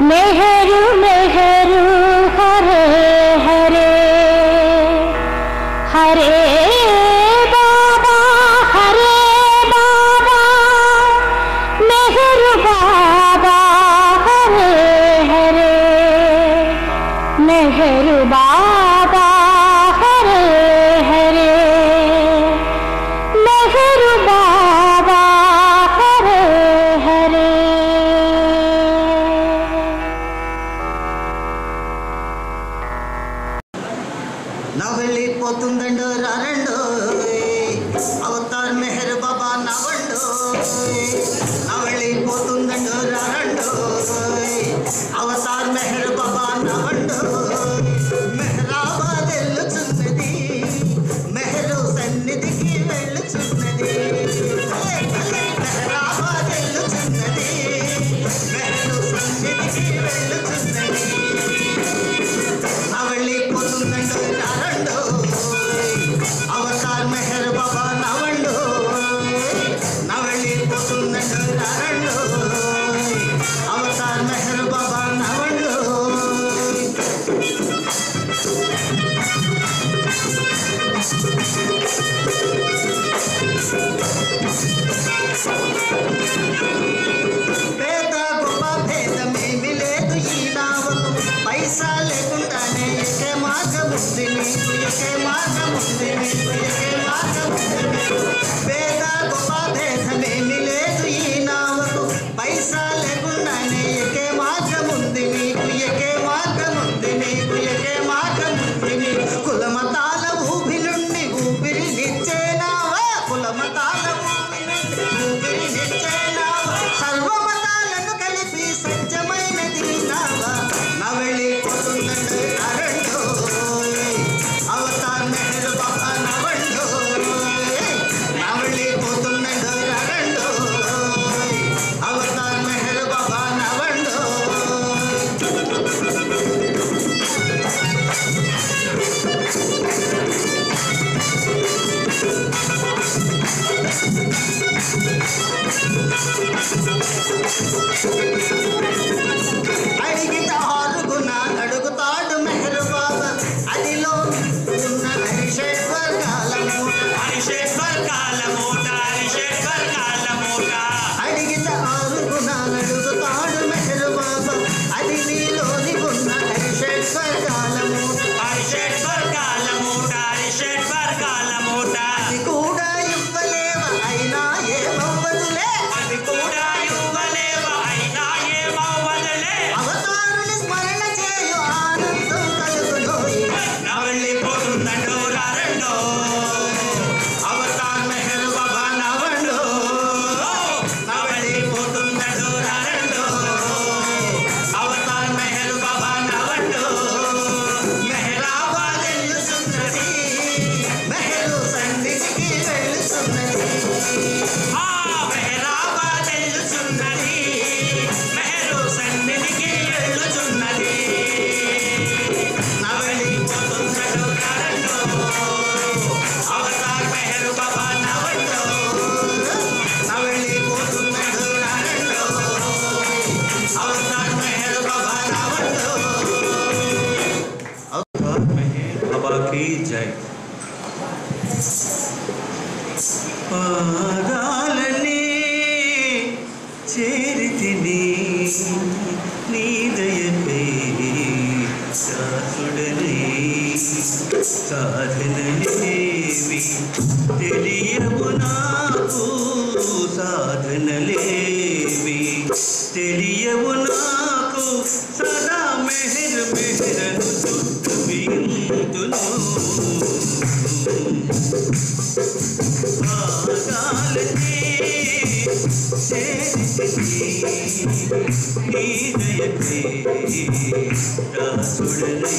मेहरु मेहरु हरे हरे हरे बाबा मेहरु बाबा हरे हरे मेहरु बाबा हरे हरे मेहरु बाबा हरे हरे। నవలిపోతుందండో రారండో అవతార్ మెహర్ బాబా నవండో నవలిపోతుందండో రారండో అవతార్ మెహర్ బాబా నవండో మెహరాబాద్ వెళ్ళుచున్నది మెహరు సన్నిధికి వెళ్ళుచున్నది మెహరాబాద్ వెళ్ళుచున్నది మెహరు సన్నిధికి వెళ్ళుచున్నది నవలిపోతుందండో రారండో అవతార్ మెహర్ బాబా నవండో నవలిపోతుందండో రారండో అవతార్ మెహర్ బాబా నవండో పేద గొప్ప భేదమేమి లేదు ఈ నావకు పైసా లేకుండానే ఎక్కే మార్గం ఉంది నీకు ఎక్కే మార్గం ఉంది నీకు ఎక్కే మార్గం ఉంది నీకు పేద గొప్ప భేదమేమి లేదు ఈ నావకు పైసా లేకుండానే ఎక్కే మార్గం ఉంది నీకు ఎక్కే మార్గం ఉంది నీకు ఎక్కే మార్గం ఉంది నీకు కులమతాల ఊపి నుండి ఊపిరినిచ్చే నావా కులమతాల ఊపి నుండి ఊపిరినిచ్చే నావా సర్వమతాలను కలిపి సత్యమైనది నావా నవలిపోతుందండో రారండో అవతార్ మెహర్ బాబా నవండో నవలిపోతుందండో రారండో అవతార్ మెహర్ బాబా నవండో అడిగితే ఆరుగున అడుగుతాడు మెహర్ బాబా అదిలో ఉన్న హరిషేశ్వర్ కాలమూట హరిషేశ్వర్ కాలమూట హరిషేశ్వర్ కాలమూట అడిగితే ఆరుగున అడుగుతాడు మెహర్ బాబా అది నీలోని ఉన్న హరిషేశ్వర్ కాలమూట హరిషేశ్వర్ కాలమూట హరిషేశ్వర్ కాలమూట అది కూడా ఇవ్వలేవా అయినా ఏమవ్వదులే అది కూడా ఇవ్వలేవా అయినా ఏమవ్వదులే అవతారుని స్మరణ చేయు ఆనందం కలుగునోయ్ నవలిపోతుందండో రారండో అవతార్ మెహర్ బాబా నవండో నవలిపోతుందండో రారండో అవతార్ మెహర్ బాబా నవండో మెహరాబాద్ వెళ్ళుచున్నది మెహరు సన్నిధికి వెళ్ళుచున్నది మెహరాబాద్ వెళ్ళుచున్నది మెహరు సన్నిధికి వెళ్ళుచున్నది నవలిపోతుందండో రారండో అవతార్ మెహర్ బాబా నవండో నవలిపోతుందండో రారండో అవతార్ మెహర్ బాబా నవండో అవతార్ మెహర్ బాబా की जय పాదాలనే చేరితిని నీ దయకై దాసుడనే సాధనలేవి తెలియవు నాకు సాధనలేవి తెలియవు నాకు సదా మెహర్ మెహరను స్తుతింతును పాదాలనే చేరితిని నీ దయకై దాసుడనే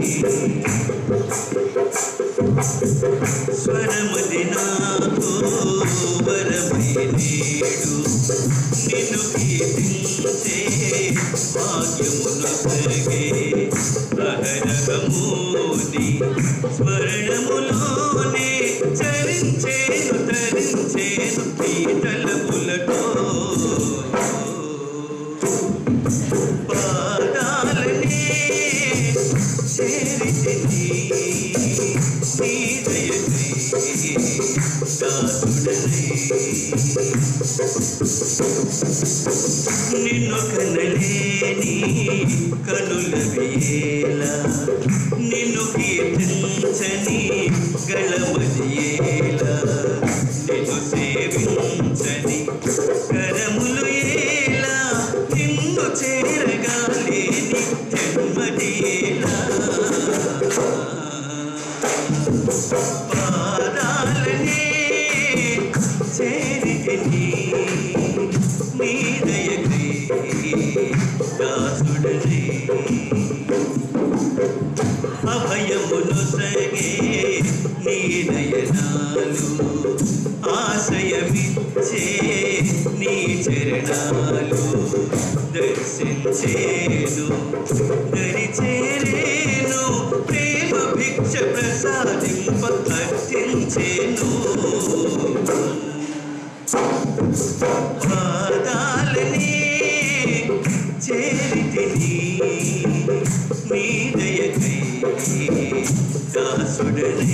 స్వరమది నాకు వరమై నేడు నిన్ను కీర్తించే భాగ్యమును కలిగే అహరహమోని స్మరణములోనే చరించేను తరించేను కీర్తనములతో పాదాలనే చేరితిని నీ దయకై దాసుడనై నిన్ను కనలేని కనులవేలా నిన్ను కీర్తించని గళమదియేలా నిన్ను సేవించని కరములు ఏలా నిన్ను చేరగాలేని జన్మదియేలా పాదాలనే చేరితిని నీ దయకై దాసుడనై అభయమును సగే నీ నయనాలు ఆశ్రయమిచ్చే నీ చరణాలు దర్శించేను దరి చేరేను ప్రేమ భిక్ష ప్రసాదింప అర్థించేను పాదాలనే చేరితిని నీ దయకై దాసుడనై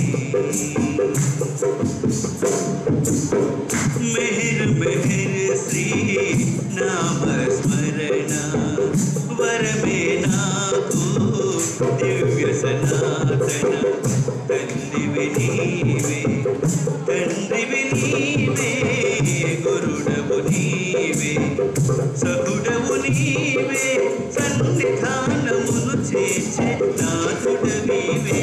మెహర్ మెహర్ శ్రీ నామ స్మరణ వరమే నాకు దివ్య సనాతన తండ్రివి నీవే తండ్రివి నీవే గురుడవు నీవే సహుడవు నీవే సన్నిధానమును చేసే నాథుడవివే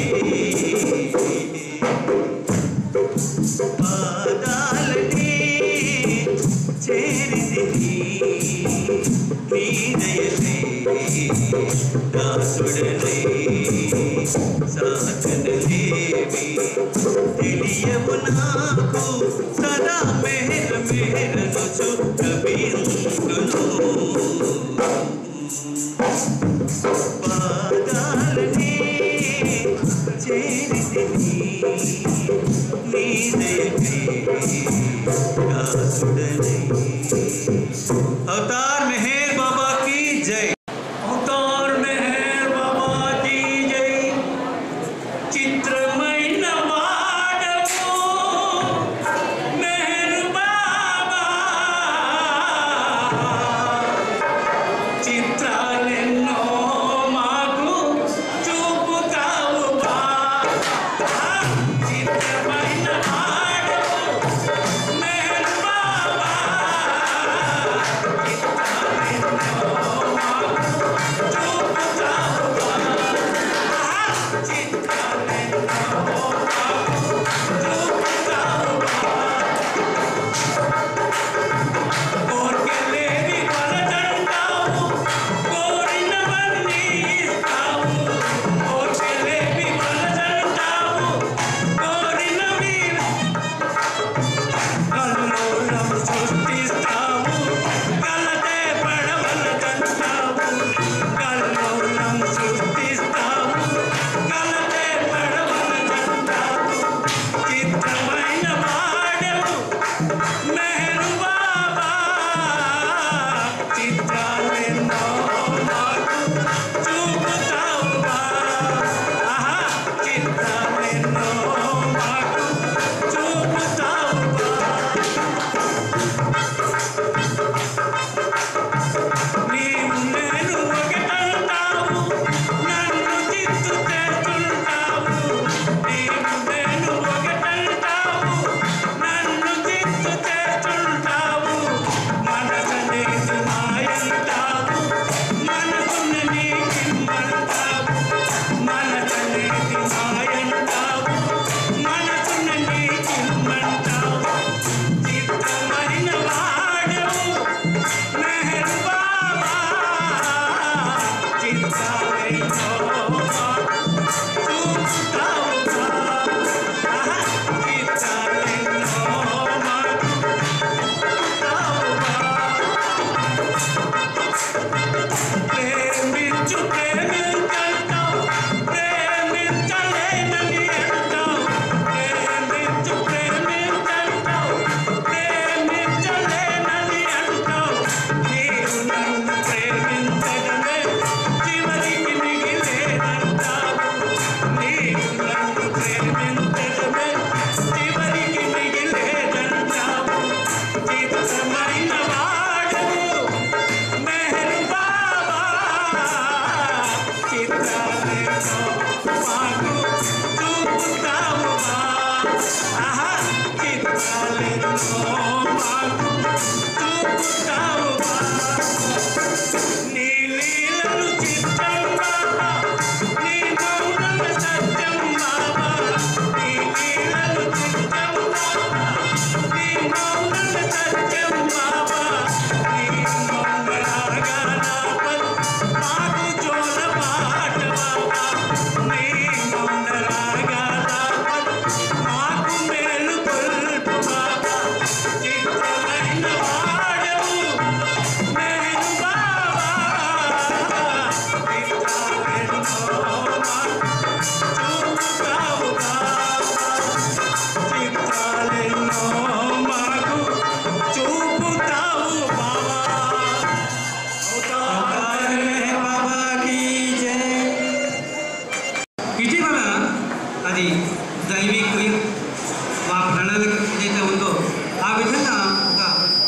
పాదాలనే చేరితిని నీ దయకై దాసుడనై సాధనలేవి తెలియవు నాకు సదా మెహర మెహరనుచు కవిందును పాదాలనే చేరితిని నీ దయకై దాసుడనై अवतार मेहर बाबा की जय अवतार मेहर बाबा की जय चित्रमय नवाडवो मेहर बाबा चित्रालेन्नो माకు చూపుతావు బాబా చిత్రమయ నవాడవో మెహర్ బాబా ప్రేమించడమే చివరికి మిగిలేదంటావు. నీవు నన్ను ప్రేమించడమే చివరికి మిగిలేదంటావు. చిత్రమైన వాడవు మెహర్ బాబా, చిత్రాలేమో మాకు చూపుతావు బా. ఆహా, చిత్రాలేమో మాకు చూపుతావు బా. నీ లీలలు చిత్రం బాబా, నీ మౌనము సత్యం బాబా. నీ లీలలు చిత్రం బాబా, నీ మౌనము సత్యం బాబా. నీ మౌనరాగాలాపల్ మాకు జోల పాట బాబా. నీ మౌనరాగాలాపల్ మాకు మేలు కొల్పు బాబా. చిత్రమైన వాడవు మెహర్ బాబా, చిత్రాలెన్నో మాకు చూపుతావు బాబా. చిత్రాలెన్నో మాకు చూపుతావు బాబా. అవతార్ మెహర్ బాబా కీ జై. ఇటీవల అది దైవిక మా ప్రణాళిక ఏదైతే ఉందో ఆ విధంగా ఒక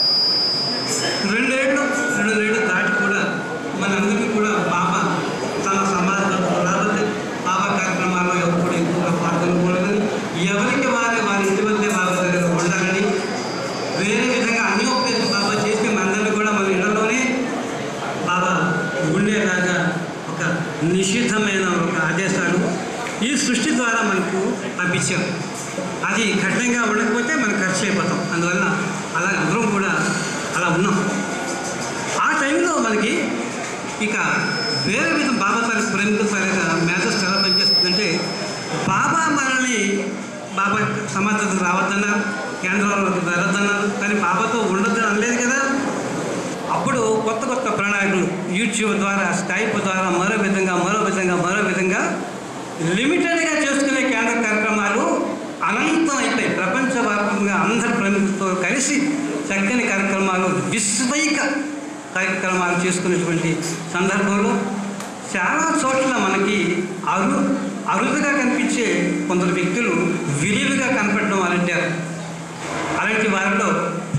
2 ఏళ్ళు దాటి కూడా మనందరికీ కూడా బాబా తన సమాజంలో రావాలి. బాబా కార్యక్రమాల్లో ఎప్పుడు ఎక్కువగా పాల్గొనకూడదని, ఎవరికి వారి ఇంటి వల్లే బాబా దగ్గర ఉండాలని, వేరే విధంగా అన్యోపేత బాబా చేస్తే మనందరినీ కూడా మన ఇళ్లలోనే బాబా ఉండేలాగా ఒక నిషిద్ధమైన ఒక ఆదేశాలు ఈ సృష్టి ద్వారా మనకు పంపించారు. అది కఠినంగా ఉండకపోతే మనం ఖర్చు అయిపోతాం. అందువల్ల అలా అందరం కూడా అలా ఉన్నాం. ఆ టైంలో మనకి ఇక వేరే విధం బాబా తనకు ప్రేమికుల పరంగా మేధస్సు ఎలా పనిచేస్తుందంటే, బాబా మనల్ని బాబా సమాజంలో రావద్దన్నారు, కేంద్రాలకు వెళ్ళొద్దన్నారు, కానీ బాబాతో ఉండొద్దని అనలేదు కదా. అప్పుడు కొత్త ప్రణాళికలు యూట్యూబ్ ద్వారా, స్కైప్ ద్వారా మరో విధంగా లిమిటెడ్గా చేసుకునే కేంద్ర కార్యక్రమాలు అనంతం అయిపోయి ప్రపంచవ్యాప్తంగా అందరి ప్రముఖులతో కలిసి చక్కని కార్యక్రమాలు, విశ్వైక కార్యక్రమాలు చేసుకునేటువంటి సందర్భంలో చాలా చోట్ల మనకి అరుదుగా కనిపించే కొందరు వ్యక్తులు విరివిగా కనపడడం అలాంటారు. అలాంటి వారిలో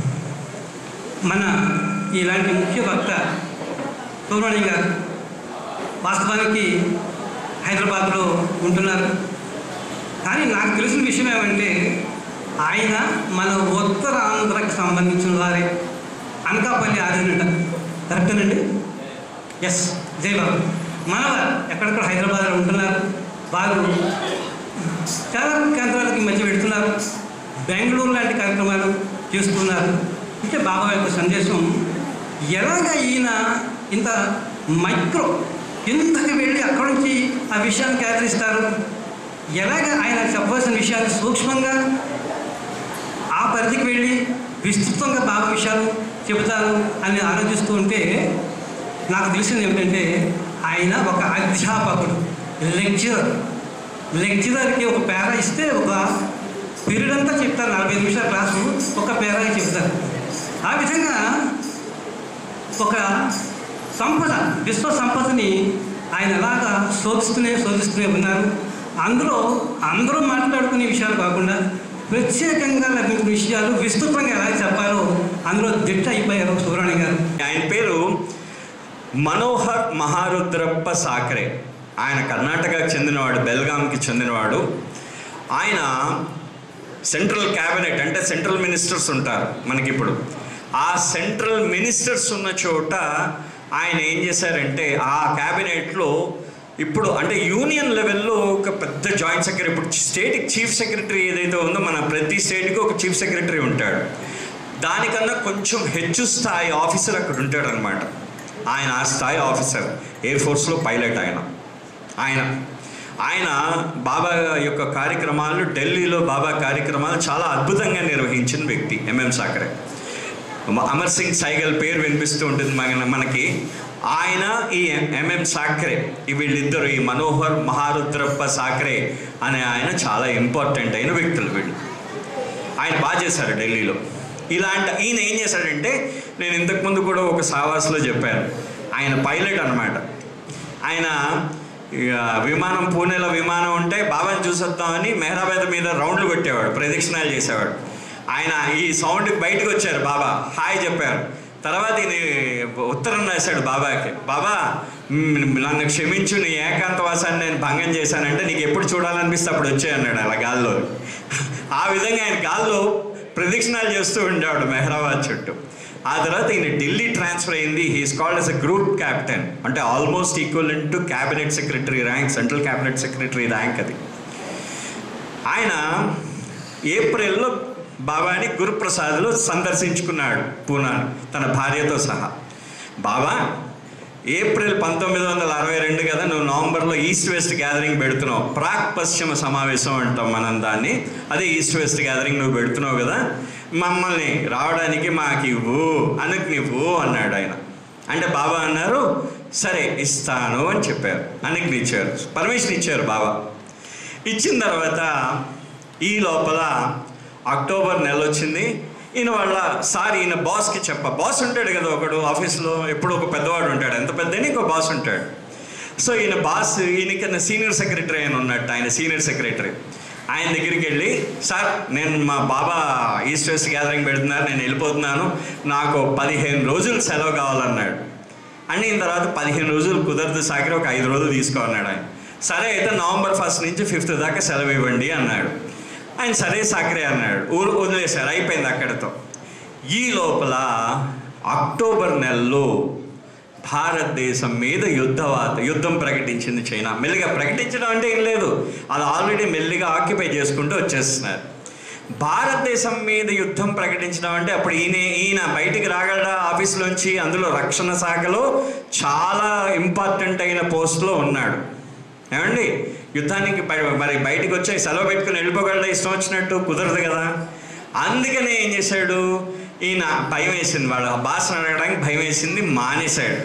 మన ఇలాంటి ముఖ్య వక్త సుబ్రహ్మణ్యం గారు వాస్తవానికి హైదరాబాద్లో ఉంటున్నారు. కానీ నాకు తెలిసిన విషయం ఏమంటే, ఆయన మన ఉత్తర ఆంధ్రకి సంబంధించిన వారే. అనకాపల్లి ఆదినంట, కరెక్టేనండి? ఎస్, జయబాబు మనవారు ఎక్కడెక్కడ హైదరాబాద్లో ఉంటున్నారు. వారు చాలా కేంద్రాలకి మధ్య పెడుతున్నారు, బెంగళూరు లాంటి కార్యక్రమాలు చేస్తున్నారు. అంటే బాబా యొక్క సందేశం ఎలాగ ఈయన ఇంత మైక్రో కిందకి వెళ్ళి అక్కడి నుంచి ఆ విషయాన్ని కేంద్రిస్తారు, ఎలాగ ఆయన చెప్పవలసిన విషయాలు సూక్ష్మంగా ఆ పరిధికి వెళ్ళి విస్తృతంగా బాబా విషయాలు చెబుతారు అని ఆలోచిస్తూ ఉంటే నాకు తెలిసింది ఏమిటంటే, ఆయన ఒక అధ్యాపకుడు, లెక్చరర్కి ఒక పేరా ఇస్తే ఒక పీరియడ్ అంతా చెప్తారు. 45 నిమిషాల క్లాసు ఒక పేరాగా చెప్తారు. ఆ విధంగా ఒక సంపద, విశ్వ సంపదని ఆయన ఎలాగా శోధిస్తూనే ఉన్నారు. అందులో అందరూ మాట్లాడుకునే విషయాలు కాకుండా ప్రత్యేకంగా లభించిన విషయాలు విస్తృతంగా ఎలా చెప్పాలో అందులో దిట్ట అయిపోయారు సుబ్రహ్మణ్యం గారు. ఆయన పేరు మనోహర్ మహారుద్రప్ప సాకరే. ఆయన కర్ణాటకకు చెందినవాడు, బెల్గాంకి చెందినవాడు. ఆయన సెంట్రల్ క్యాబినెట్ అంటే సెంట్రల్ మినిస్టర్స్ ఉంటారు మనకిప్పుడు. ఆ సెంట్రల్ మినిస్టర్స్ ఉన్న చోట ఆయన ఏం చేశారంటే, ఆ క్యాబినెట్లో ఇప్పుడు అంటే యూనియన్ లెవెల్లో ఒక పెద్ద జాయింట్ సెక్రటరీ, ఇప్పుడు స్టేట్కి చీఫ్ సెక్రటరీ ఏదైతే ఉందో, మన ప్రతి స్టేట్కి ఒక చీఫ్ సెక్రటరీ ఉంటాడు. దానికన్నా కొంచెం హెచ్చు స్థాయి ఆఫీసర్ అక్కడ ఉంటాడు అనమాట. ఆయన ఆ స్థాయి ఆఫీసర్, ఎయిర్ ఫోర్స్లో పైలట్. ఆయన బాబా యొక్క కార్యక్రమాలు, ఢిల్లీలో బాబా కార్యక్రమాలు చాలా అద్భుతంగా నిర్వహించిన వ్యక్తి ఎంఎం సాకరే. అమర్ సింగ్ సైగల్ పేరు వినిపిస్తూ ఉంటుంది మనకి. ఆయన ఈ ఎంఎం సాకరే, వీళ్ళిద్దరు, ఈ మనోహర్ మహారుద్రప్ప సాకరే అనే ఆయన చాలా ఇంపార్టెంట్ అయిన వ్యక్తులు వీళ్ళు. ఆయన బాగా చేశారు ఢిల్లీలో. ఈయన ఏం చేశాడంటే, నేను ఇంతకుముందు కూడా ఒక సావాస్లో చెప్పాను, ఆయన పైలట్ అనమాట. ఆయన విమానం, పూణేలో విమానం ఉంటే బాబాని చూసొద్దామని మెహరాబాద్ మీద రౌండ్లు కొట్టేవాడు, ప్రదక్షిణాలు చేసేవాడు. ఆయన ఈ సౌండ్కి బయటకు వచ్చారు, బాబా హాయ్ చెప్పారు. తర్వాత ఈయన ఉత్తరం రాశాడు బాబాకి, బాబా నన్ను క్షమించు, నీ ఏకాంతవాసాన్ని నేను భంగం చేశానంటే నీకు ఎప్పుడు చూడాలనిపిస్తే అప్పుడు వచ్చాయన్నాడు అలా గాల్లో. ఆ విధంగా ఆయన గాల్లో ప్రదక్షిణాలు చేస్తూ ఉండేవాడు మెహరాబాద్ చుట్టూ. ఆ తర్వాత ఈయన ఢిల్లీ ట్రాన్స్ఫర్ అయింది. He's called as a group captain, అంటే almost equivalent to cabinet secretary rank, central cabinet secretary rank అది. ఆయన ఏప్రిల్లో బాబాని గురుప్రసాద్లో సందర్శించుకున్నాడు పూనాని తన భార్యతో సహా. బాబా ఏప్రిల్ 1962 కదా, నువ్వు నవంబర్లో ఈస్ట్ వెస్ట్ గ్యాదరింగ్ పెడుతున్నావు, ప్రాక్ పశ్చిమ సమావేశం అంటాం మనం దాన్ని, అదే ఈస్ట్ వెస్ట్ గ్యాదరింగ్ నువ్వు పెడుతున్నావు కదా, మమ్మల్ని రావడానికి మాకు ఇవ్వు, అనుజ్ఞివ్వు అన్నాడు ఆయన. అంటే బాబా అన్నారు సరే ఇస్తాను అని చెప్పారు, అనుజ్ఞ ఇచ్చారు, పర్మిషన్ ఇచ్చారు బాబా. ఇచ్చిన తర్వాత ఈ లోపల అక్టోబర్ నెల వచ్చింది. ఈయన వాళ్ళ సార్ ఈయన బాస్కి బాస్ ఉంటాడు కదా ఒకడు ఆఫీస్లో, ఎప్పుడు ఒక పెద్దవాడు ఉంటాడు, ఎంత పెద్దని ఇంకో బాస్ ఉంటాడు. సో ఈయన బాస్, ఈయనకన్నా సీనియర్ సెక్రటరీ అని ఉన్నట్టు, ఆయన సీనియర్ సెక్రటరీ. ఆయన దగ్గరికి వెళ్ళి, సార్ నేను మా బాబా ఈస్ట్ వెస్ట్ గ్యాదరింగ్ పెడుతున్నారు, నేను వెళ్ళిపోతున్నాను, నాకు 15 రోజులు సెలవు కావాలన్నాడు. అయిన తర్వాత 15 రోజులు కుదరదు సాకరి, ఒక 5 రోజులు తీసుకో అన్నాడు ఆయన. సరే అయితే నవంబర్ 1 నుంచి 5 దాకా సెలవు ఇవ్వండి అన్నాడు ఆయన. సరే సాకరే అన్నాడు, వదిలేశారు, అయిపోయింది అక్కడితో. ఈ లోపల అక్టోబర్ నెలలో భారతదేశం మీద యుద్ధం ప్రకటించింది చైనా. మెల్లిగా ప్రకటించడం అంటే ఏం లేదు, అది ఆల్రెడీ మెల్లిగా ఆక్యుపై చేసుకుంటూ వచ్చేస్తున్నారు. భారతదేశం మీద యుద్ధం ప్రకటించడం అంటే అప్పుడు ఈయన బయటికి రాగలడా ఆఫీసులోంచి, అందులో రక్షణ శాఖలో చాలా ఇంపార్టెంట్ అయిన పోస్ట్లో ఉన్నాడు. ఏమండి, యుద్ధానికి మరి బయటకు వచ్చి సెలవు పెట్టుకుని వెళ్ళిపోగలడా ఇష్టం వచ్చినట్టు? కుదరదు కదా. అందుకనే ఏం చేశాడు ఈయన, భయం వేసింది, వాళ్ళ భాషను అడగడానికి భయం వేసింది, మానేశాడు.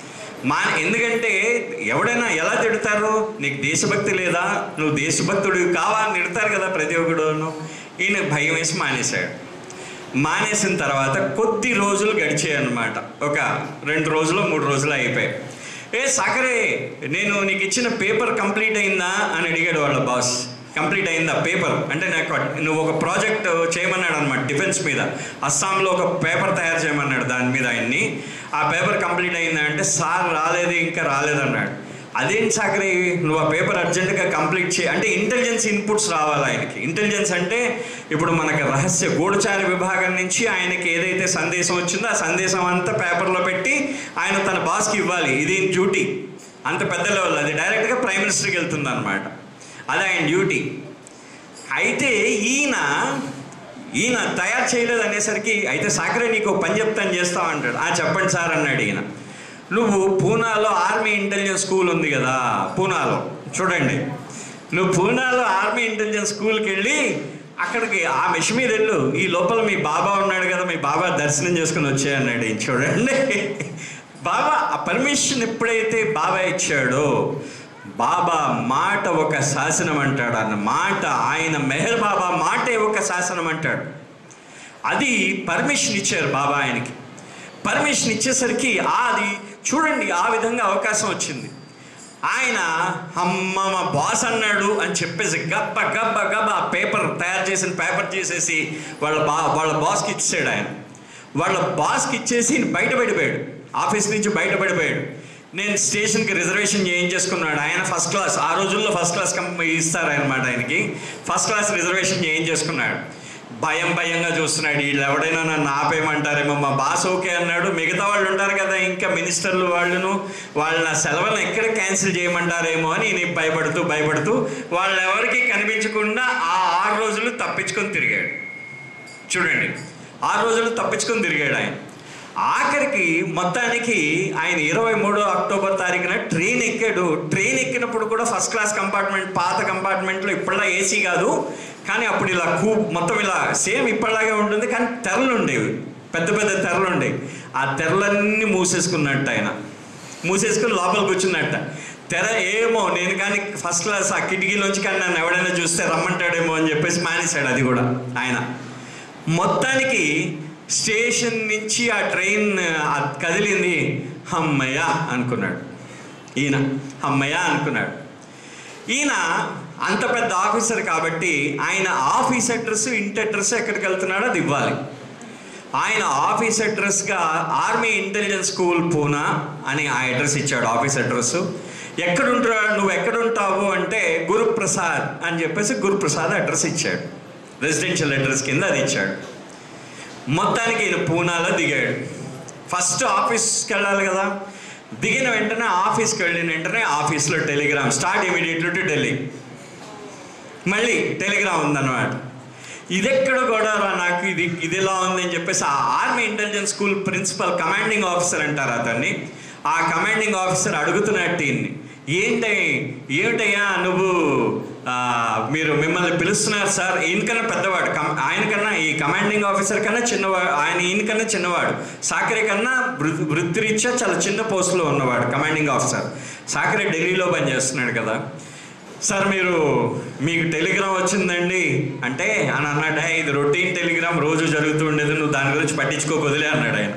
ఎందుకంటే ఎవడైనా ఎలా తిడతారు, నీకు దేశభక్తి లేదా, నువ్వు దేశభక్తుడు కావా అని తిడతారు కదా ప్రతి ఒక్కడును. ఈయన భయం వేసి మానేశాడు. మానేసిన తర్వాత కొద్ది రోజులు గడిచాయి అన్నమాట, ఒక 2 రోజులు 3 రోజులు అయిపోయాయి. సాకరే నేను నీకు ఇచ్చిన పేపర్ కంప్లీట్ అయిందా అని అడిగాడు వాళ్ళ బాస్. కంప్లీట్ అయిందా పేపర్ అంటే, నాకు నువ్వు ఒక ప్రాజెక్ట్ చేయమన్నాడు అనమాట డిఫెన్స్ మీద, అస్సాంలో ఒక పేపర్ తయారు చేయమన్నాడు దాని మీద ఆయన్ని. ఆ పేపర్ కంప్లీట్ అయిందా అంటే, సార్ రాలేదు, ఇంకా రాలేదన్నాడు. అదేంటి సాకరే నువ్వు ఆ పేపర్ అర్జెంటుగా కంప్లీట్ చేయి అంటే, ఇంటెలిజెన్స్ ఇన్పుట్స్ రావాలి ఆయనకి. ఇంటెలిజెన్స్ అంటే ఇప్పుడు మనకి రహస్య గూఢచార విభాగం నుంచి ఆయనకి ఏదైతే సందేశం వచ్చిందో ఆ సందేశం అంతా పేపర్లో పెట్టి ఆయన తన బాస్కి ఇవ్వాలి. ఇది డ్యూటీ, అంత పెద్ద లెవెల్, అది డైరెక్ట్గా ప్రైమ్ మినిస్టర్కి వెళ్తుంది అనమాట, అది ఆయన డ్యూటీ. అయితే ఈయన తయారు చేయలేదు అనేసరికి, అయితే సాకరే నీకు పని చెప్తాను చేస్తావు అంటాడు. చెప్పండి సార్ అన్నాడు ఈయన. నువ్వు పూనాలో ఆర్మీ ఇంటెలిజెన్స్ స్కూల్ ఉంది కదా, పూనాలో చూడండి, నువ్వు పూనాలో ఆర్మీ ఇంటెలిజెన్స్ స్కూల్కి వెళ్ళి అక్కడికి ఆ మెష్ మీద వెళ్ళు, ఈ లోపల మీ బాబా ఉన్నాడు కదా, మీ బాబా దర్శనం చేసుకుని వచ్చాయన్నాడు. చూడండి, బాబా ఆ పర్మిషన్ ఎప్పుడైతే బాబా ఇచ్చాడో, బాబా మాట ఒక శాసనం అంటాడు అన్న మాట, ఆయన మెహర్ బాబా మాటే ఒక శాసనం అంటాడు. అది పర్మిషన్ ఇచ్చారు బాబా ఆయనకి. పర్మిషన్ ఇచ్చేసరికి అది చూడండి, ఆ విధంగా అవకాశం వచ్చింది. ఆయన అమ్మ మా బాస్ అన్నాడు అని చెప్పేసి గబ్బ ఆ పేపర్ తయారు చేసిన పేపర్ చేసేసి వాళ్ళ బాస్కి ఇచ్చాడు. ఆయన వాళ్ళ బాస్కి ఇచ్చేసి బయటపడిపోయాడు, ఆఫీస్ నుంచి బయటపడిపోయాడు. నేను స్టేషన్కి రిజర్వేషన్ చేయించేసుకున్నాడు. ఆయన ఫస్ట్ క్లాస్, ఆ రోజుల్లో ఫస్ట్ క్లాస్ ఇస్తారనమాట ఆయనకి, ఫస్ట్ క్లాస్ రిజర్వేషన్ చేయించేసుకున్నాడు. భయంగా చూస్తున్నాడు, వీళ్ళు ఎవడైనా నన్ను ఆపేయమంటారేమో, మా బాస్ ఓకే అన్నాడు, మిగతా వాళ్ళు ఉంటారు కదా ఇంకా మినిస్టర్లు వాళ్ళు నా సెలవులను ఎక్కడ క్యాన్సిల్ చేయమంటారేమో అని నేను భయపడుతూ వాళ్ళు ఎవరికి కనిపించకుండా ఆ 6 రోజులు తప్పించుకొని తిరిగాడు. చూడండి, 6 రోజులు తప్పించుకొని తిరిగాడు ఆయన. ఆఖరికి మొత్తానికి ఆయన 23 అక్టోబర్ తారీఖున ట్రైన్ ఎక్కాడు. ట్రైన్ ఎక్కినప్పుడు కూడా ఫస్ట్ క్లాస్ కంపార్ట్మెంట్, పాత కంపార్ట్మెంట్లో ఇప్పటిలా ఏసీ కాదు, కానీ అప్పుడు ఇలా మొత్తం ఇలా సేమ్ ఇప్పటిలాగే ఉంటుంది, కానీ తెరలు ఉండేవి, పెద్ద తెరలు ఉండేవి. ఆ తెరలన్నీ మూసేసుకున్నట్టు ఆయన, మూసేసుకుని లోపల కూర్చున్నట్ట. తెర ఏమో నేను కానీ ఫస్ట్ క్లాస్ ఆ కిటికీలోంచి కానీ నన్ను ఎవడైనా చూస్తే రమ్మంటాడేమో అని చెప్పేసి మానేశాడు అది కూడా ఆయన. మొత్తానికి స్టేషన్ నుంచి ఆ ట్రైన్ కదిలింది. అమ్మయ్య అనుకున్నాడు ఈయన, అమ్మయ్య అనుకున్నాడు. ఈయన అంత పెద్ద ఆఫీసర్ కాబట్టి ఆయన ఆఫీస్ అడ్రస్, ఇంటి అడ్రస్ ఎక్కడికి వెళ్తున్నాడో అది ఇవ్వాలి. ఆయన ఆఫీస్ అడ్రస్గా ఆర్మీ ఇంటెలిజెన్స్ స్కూల్ పూనా అని ఆ అడ్రస్ ఇచ్చాడు, ఆఫీస్ అడ్రస్. ఎక్కడుంటున్నాడు, నువ్వు ఎక్కడుంటావు అంటే గురుప్రసాద్ అని చెప్పేసి గురుప్రసాద్ అడ్రస్ ఇచ్చాడు, రెసిడెన్షియల్ అడ్రస్ కింద అది ఇచ్చాడు. మొత్తానికి ఈయన పూనాలో దిగాడు. ఫస్ట్ ఆఫీస్కి వెళ్ళాలి కదా, దిగిన వెంటనే ఆఫీస్కి వెళ్ళిన వెంటనే ఆఫీస్లో telegram, start immediately to Delhi. మళ్ళీ టెలిగ్రామ్ ఉందన్నమాట. ఇదెక్కడ కూడా నాకు ఇది ఇలా ఉందని చెప్పేసి ఆ army intelligence school principal, commanding officer అంటారు అతన్ని, ఆ కమాండింగ్ ఆఫీసర్ అడుగుతున్నట్టు ఈయన్ని, ఏమిటయ్యా నువ్వు మీరు మిమ్మల్ని పిలుస్తున్నారు సార్. ఈయనకన్నా పెద్దవాడు, ఆయనకన్నా ఈ కమాండింగ్ ఆఫీసర్ కన్నా చిన్నవాడు, ఈయనకన్నా చిన్నవాడు, సాకరే కన్నా వృత్తిరీత్యా చాలా చిన్న పోస్టులో ఉన్నవాడు కమాండింగ్ ఆఫీసర్. సాకరే ఢిల్లీలో పనిచేస్తున్నాడు కదా. సార్ మీకు టెలిగ్రామ్ వచ్చిందండి అంటే అని అన్నాడు. ఇది రొటీన్ టెలిగ్రామ్, రోజు జరుగుతూ ఉండేది, నువ్వు దాని గురించి పట్టించుకోకొదిలే అన్నాడు ఆయన.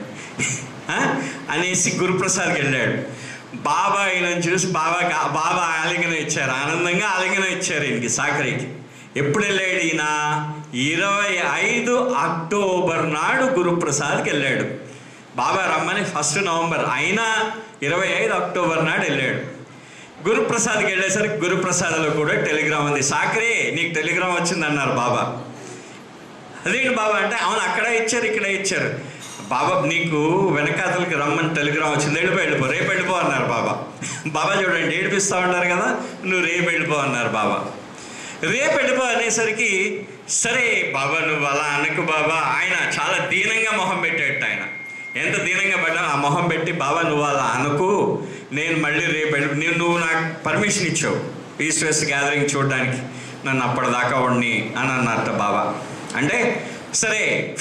అనేసి గురుప్రసాద్కి వెళ్ళాడు. బాబా ఈయనను చూసి బాబా ఆలింగనం ఇచ్చారు, ఆనందంగా ఆలింగనం ఇచ్చారు ఈయనకి, సాకరికి. ఎప్పుడు వెళ్ళాడు ఈయన? 25 అక్టోబర్ నాడు గురుప్రసాద్కి వెళ్ళాడు. బాబా రమ్మని 1 నవంబర్ అయినా 25 అక్టోబర్ నాడు వెళ్ళాడు. గురుప్రసాద్కి వెళ్ళేసరికి గురుప్రసాద్లో కూడా టెలిగ్రామ్ ఉంది. సాకరే నీకు టెలిగ్రామ్ వచ్చింది అన్నారు బాబా. అదేంటి బాబా అంటే, అవును అక్కడ ఇచ్చారు ఇక్కడ ఇచ్చారు. బాబా నీకు వెనకాతలకి రమ్మని టెలిగ్రామ్ వచ్చింది, వెళ్ళిపో రేపు వెళ్ళిపో అన్నారు బాబా. బాబా చూడండి ఏడిపిస్తూ ఉంటారు కదా, నువ్వు రేపు వెళ్ళిపో అన్నారు బాబా. రేపు వెళ్ళిపో అనేసరికి సరే బాబా నువ్వు అలా అనకు బాబా. ఆయన చాలా దీనంగా మొహం పెట్టేట, ఆయన ఎంత దీనంగా పడ్డా ఆ మొహం పెట్టి, బాబా నువ్వు అలా అనకు, నేను మళ్ళీ రేపు నువ్వు నాకు పర్మిషన్ ఇచ్చావు ఈస్ట్ వెస్ట్ గ్యాదరింగ్ చూడడానికి, నన్ను అప్పటిదాకా ఉండి అని అన్నారట బాబా. అంటే సరే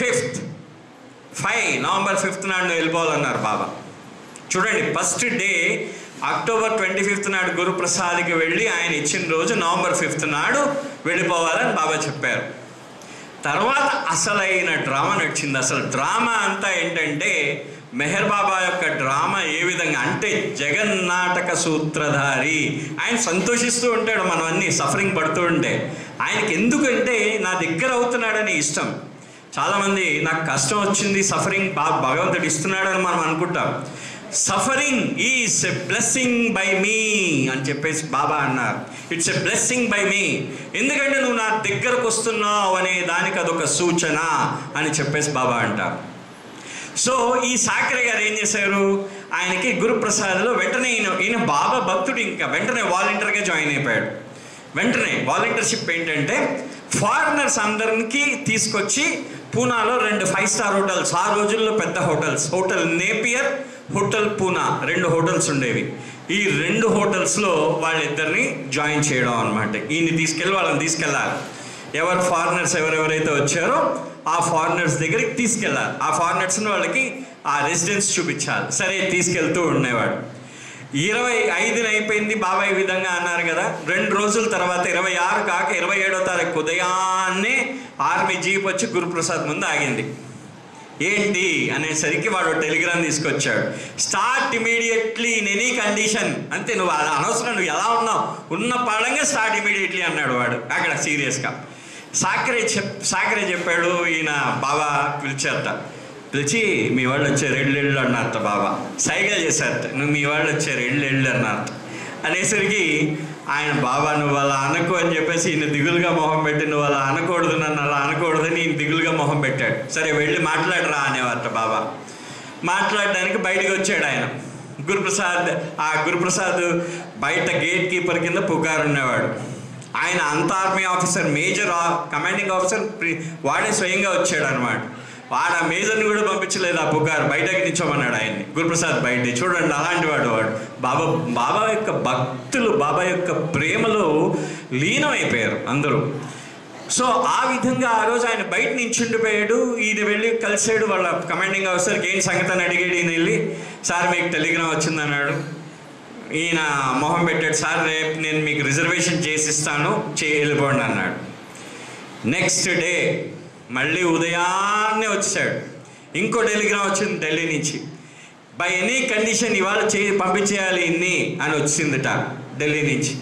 5 నవంబర్ 5 నాడు నువ్వు వెళ్ళిపోవాలన్నారు బాబా. చూడండి, ఫస్ట్ డే అక్టోబర్ 25 నాడు గురుప్రసాద్కి వెళ్ళి ఆయన ఇచ్చిన రోజు నవంబర్ 5 నాడు వెళ్ళిపోవాలని బాబా చెప్పారు. తర్వాత అసలైన డ్రామా నడిచింది. అసలు డ్రామా అంతా ఏంటంటే మెహర్ బాబా యొక్క డ్రామా ఏ విధంగా అంటే, జగన్నాటక సూత్రధారి. ఆయన సంతోషిస్తూ ఉంటాడు మనం అన్నీ సఫరింగ్ పడుతూ ఉంటే. ఆయనకి ఎందుకంటే నా దగ్గర అవుతున్నాడని ఇష్టం. చాలామంది నాకు కష్టం వచ్చింది, సఫరింగ్ భగవంతుడు ఇస్తున్నాడని మనం అనుకుంటాం. Suffering is a blessing by me అని చెప్పేసి బాబా అన్నారు. It's a blessing by me, ఎందుకంటే నువ్వు నా దగ్గరకు వస్తున్నావు అనే దానికి అదొక సూచన అని చెప్పేసి బాబా అంటారు. సో ఈ సాకరే గారు ఏం చేశారు, ఆయనకి గురుప్రసాద్లో వెంటనే ఈయన బాబా భక్తుడు, ఇంకా వెంటనే వాలంటీర్గా జాయిన్ అయిపోయాడు. వెంటనే వాలంటీర్షిప్ ఏంటంటే ఫారినర్స్ అందరికి తీసుకొచ్చి పూనాలో 2 5 స్టార్ హోటల్స్, ఆ రోజుల్లో పెద్ద hotels, hotel Napier, hotel Poona, 2 hotels ఉండేవి. ఈ 2 హోటల్స్లో వాళ్ళిద్దరిని జాయిన్ చేయడం అనమాట. ఈయన్ని వాళ్ళని తీసుకెళ్ళాలి. ఎవరు ఫారినర్స్ ఎవరెవరైతే వచ్చారో ఆ ఫారినర్స్ దగ్గరికి తీసుకెళ్ళాలి. ఆ ఫారినర్స్ని వాళ్ళకి ఆ రెసిడెన్స్ చూపించాలి. సరే తీసుకెళ్తూ ఉండేవాడు. 25 అయిపోయింది బాబా ఈ విధంగా అన్నారు కదా. 2 రోజుల తర్వాత 26 కాక 27వ తారీఖు ఉదయాన్నే ఆర్మీ జీప్ వచ్చి గురుప్రసాద్ ముందు ఆగింది. ఏంటి అనేసరికి వాడు టెలిగ్రామ్ తీసుకొచ్చాడు. Start immediately in any condition. అంతే, నువ్వు అలా అనవసరం, నువ్వు ఎలా ఉన్నావు ఉన్న పాడంగా స్టార్ట్ ఇమీడియట్లీ అన్నాడు వాడు అక్కడ సీరియస్గా. సాకరే చెప్పాడు. ఈయన బాబా పిలిచి మీ వాళ్ళు వచ్చారు ఎళ్ళు అన్నారట బాబా. సైగా చేశారట, నువ్వు మీ వాళ్ళు వచ్చారు ఎళ్ళు అన్నారట. అనేసరికి ఆయన బాబా నువ్వు అలా అనకు అని చెప్పేసి ఈయన దిగులుగా మొహం పెట్టి, నువ్వు అలా అనకూడదు, నన్ను అలా అనకూడదని ఈయన దిగులుగా మొహం పెట్టాడు. సరే వెళ్ళి మాట్లాడరా అనేవారట బాబా. మాట్లాడడానికి బయటికి వచ్చాడు ఆయన. గురుప్రసాద్ బయట గేట్ కీపర్ కింద పుకారు ఉండేవాడు. ఆయన అంత army officer, major commanding officer వాడే స్వయంగా వచ్చాడు అనమాట. వాడు ఆ మేజర్ని కూడా పంపించలేదు ఆ పుకారు, బయటకి నిల్చోమన్నాడు ఆయన్ని. గురుప్రసాద్ బయట చూడండి అలాంటి వాడు బాబా యొక్క భక్తులు బాబా యొక్క ప్రేమలో లీనమైపోయారు అందరూ. సో ఆ విధంగా ఆ రోజు ఆయన బయట నించుండిపోయాడు. ఈయన వెళ్ళి కలిసాడు వాళ్ళ కమాండింగ్ ఆఫీసర్కి. ఏంటి సంగతి అని అడిగాడు. ఈయన వెళ్ళి సార్ మీకు టెలిగ్రామ్ వచ్చిందన్నాడు. ఈయన మొహం పెట్టాడు. సార్ రేపు నేను మీకు రిజర్వేషన్ చేసిస్తాను, వెళ్ళిపోండి అన్నాడు. నెక్స్ట్ డే మళ్ళీ ఉదయాన్నే వచ్చాడు. ఇంకో టెలిగ్రామ్ వచ్చింది ఢిల్లీ నుంచి, బై ఎనీ కండిషన్ ఇవాళ పంపించేయాలి ఇన్ని అని వచ్చిందట ఢిల్లీ నుంచి.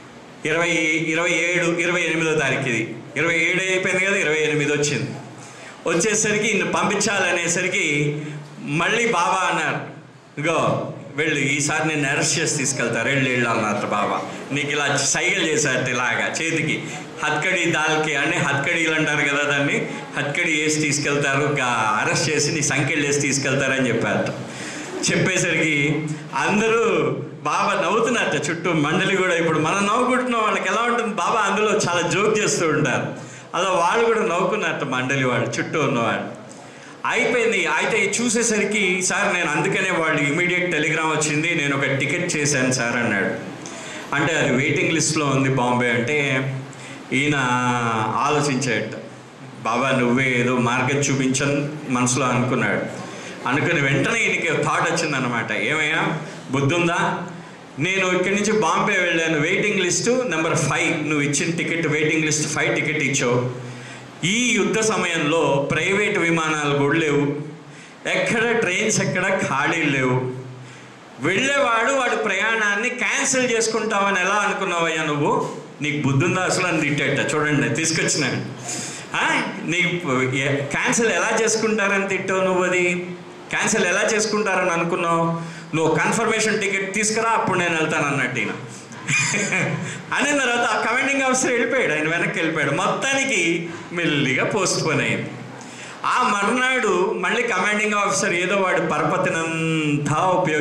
28వ తారీఖు, ఇది 27 అయిపోయింది కదా, 28 వచ్చింది. వచ్చేసరికి ఇన్ని పంపించాలనేసరికి మళ్ళీ బాబా అన్నారు, ఇగో వెళ్ళు, ఈసారి నేను అరెస్ట్ చేసి తీసుకెళ్తారు, వెళ్ళు అన్నారు బాబా. నీకు ఇలా సైకిల్ చేశారు ఇలాగా చేతికి, హత్కడి దాల్కి అని హత్కడీలు అంటారు కదా దాన్ని, హత్కడి వేసి తీసుకెళ్తారు, అరెస్ట్ చేసి నీ సంఖ్యలు వేసి తీసుకెళ్తారని చెప్పారట. చెప్పేసరికి అందరూ బాబా నవ్వుతున్నారట, చుట్టూ మండలి కూడా. ఇప్పుడు మనం నవ్వుకుంటున్నాం, వాళ్ళకి ఎలా ఉంటుంది, బాబా అందులో చాలా జోక్ చేస్తూ ఉంటారు, అలా వాళ్ళు కూడా నవ్వుకున్నారట మండలి వాళ్ళు, చుట్టూ ఉన్నవాళ్ళు. అయిపోయింది. అయితే చూసేసరికి సార్ నేను అందుకనే వాళ్ళు ఇమీడియట్ టెలిగ్రామ్ వచ్చింది, నేను ఒక టికెట్ చేశాను సార్ అన్నాడు. అంటే అది వెయిటింగ్ లిస్ట్లో ఉంది బాంబే అంటే. ఈయన ఆలోచించాడట, బాబా నువ్వే ఏదో మార్గం చూపించని మనసులో అనుకున్నాడు. అనుకుని వెంటనే ఈయనకి థాట్ వచ్చిందనమాట, ఏమయ్యా బుద్ధి ఉందా, నేను ఇక్కడి నుంచి బాంబే వెళ్ళాను, వెయిటింగ్ లిస్టు నెంబర్ 5, నువ్వు ఇచ్చిన టికెట్ వెయిటింగ్ లిస్ట్ 5 టికెట్ ఇచ్చావు. ఈ యుద్ధ సమయంలో ప్రైవేట్ విమానాలు కూడా లేవు, ఎక్కడ ట్రైన్స్ ఎక్కడ ఖాళీలు లేవు, వెళ్ళేవాడు వాడి ప్రయాణాన్ని క్యాన్సిల్ చేసుకుంటావని ఎలా అనుకున్నావయ్యా నువ్వు, నీకు బుద్ధి ఉందా అసలు అని తిట్టేట. చూడండి తీసుకొచ్చినాడు, నీకు క్యాన్సిల్ ఎలా చేసుకుంటారని తిట్టావు నువ్వు, అది క్యాన్సిల్ ఎలా చేసుకుంటారని అనుకున్నావు, నువ్వు కన్ఫర్మేషన్ టికెట్ తీసుకురా అప్పుడు నేను వెళ్తాను అన్నట్టు ఈయన అనిన తర్వాత ఆ కమాండింగ్ ఆఫీసర్ వెళ్ళిపోయాడు, ఆయన వెనక్కి వెళ్ళిపోయాడు. మొత్తానికి మెల్లిగా పోస్ట్ పోన్ అయింది. ఆ మర్నాడు మళ్ళీ కమాండింగ్ ఆఫీసర్ ఏదో వాడి పరపతినంతా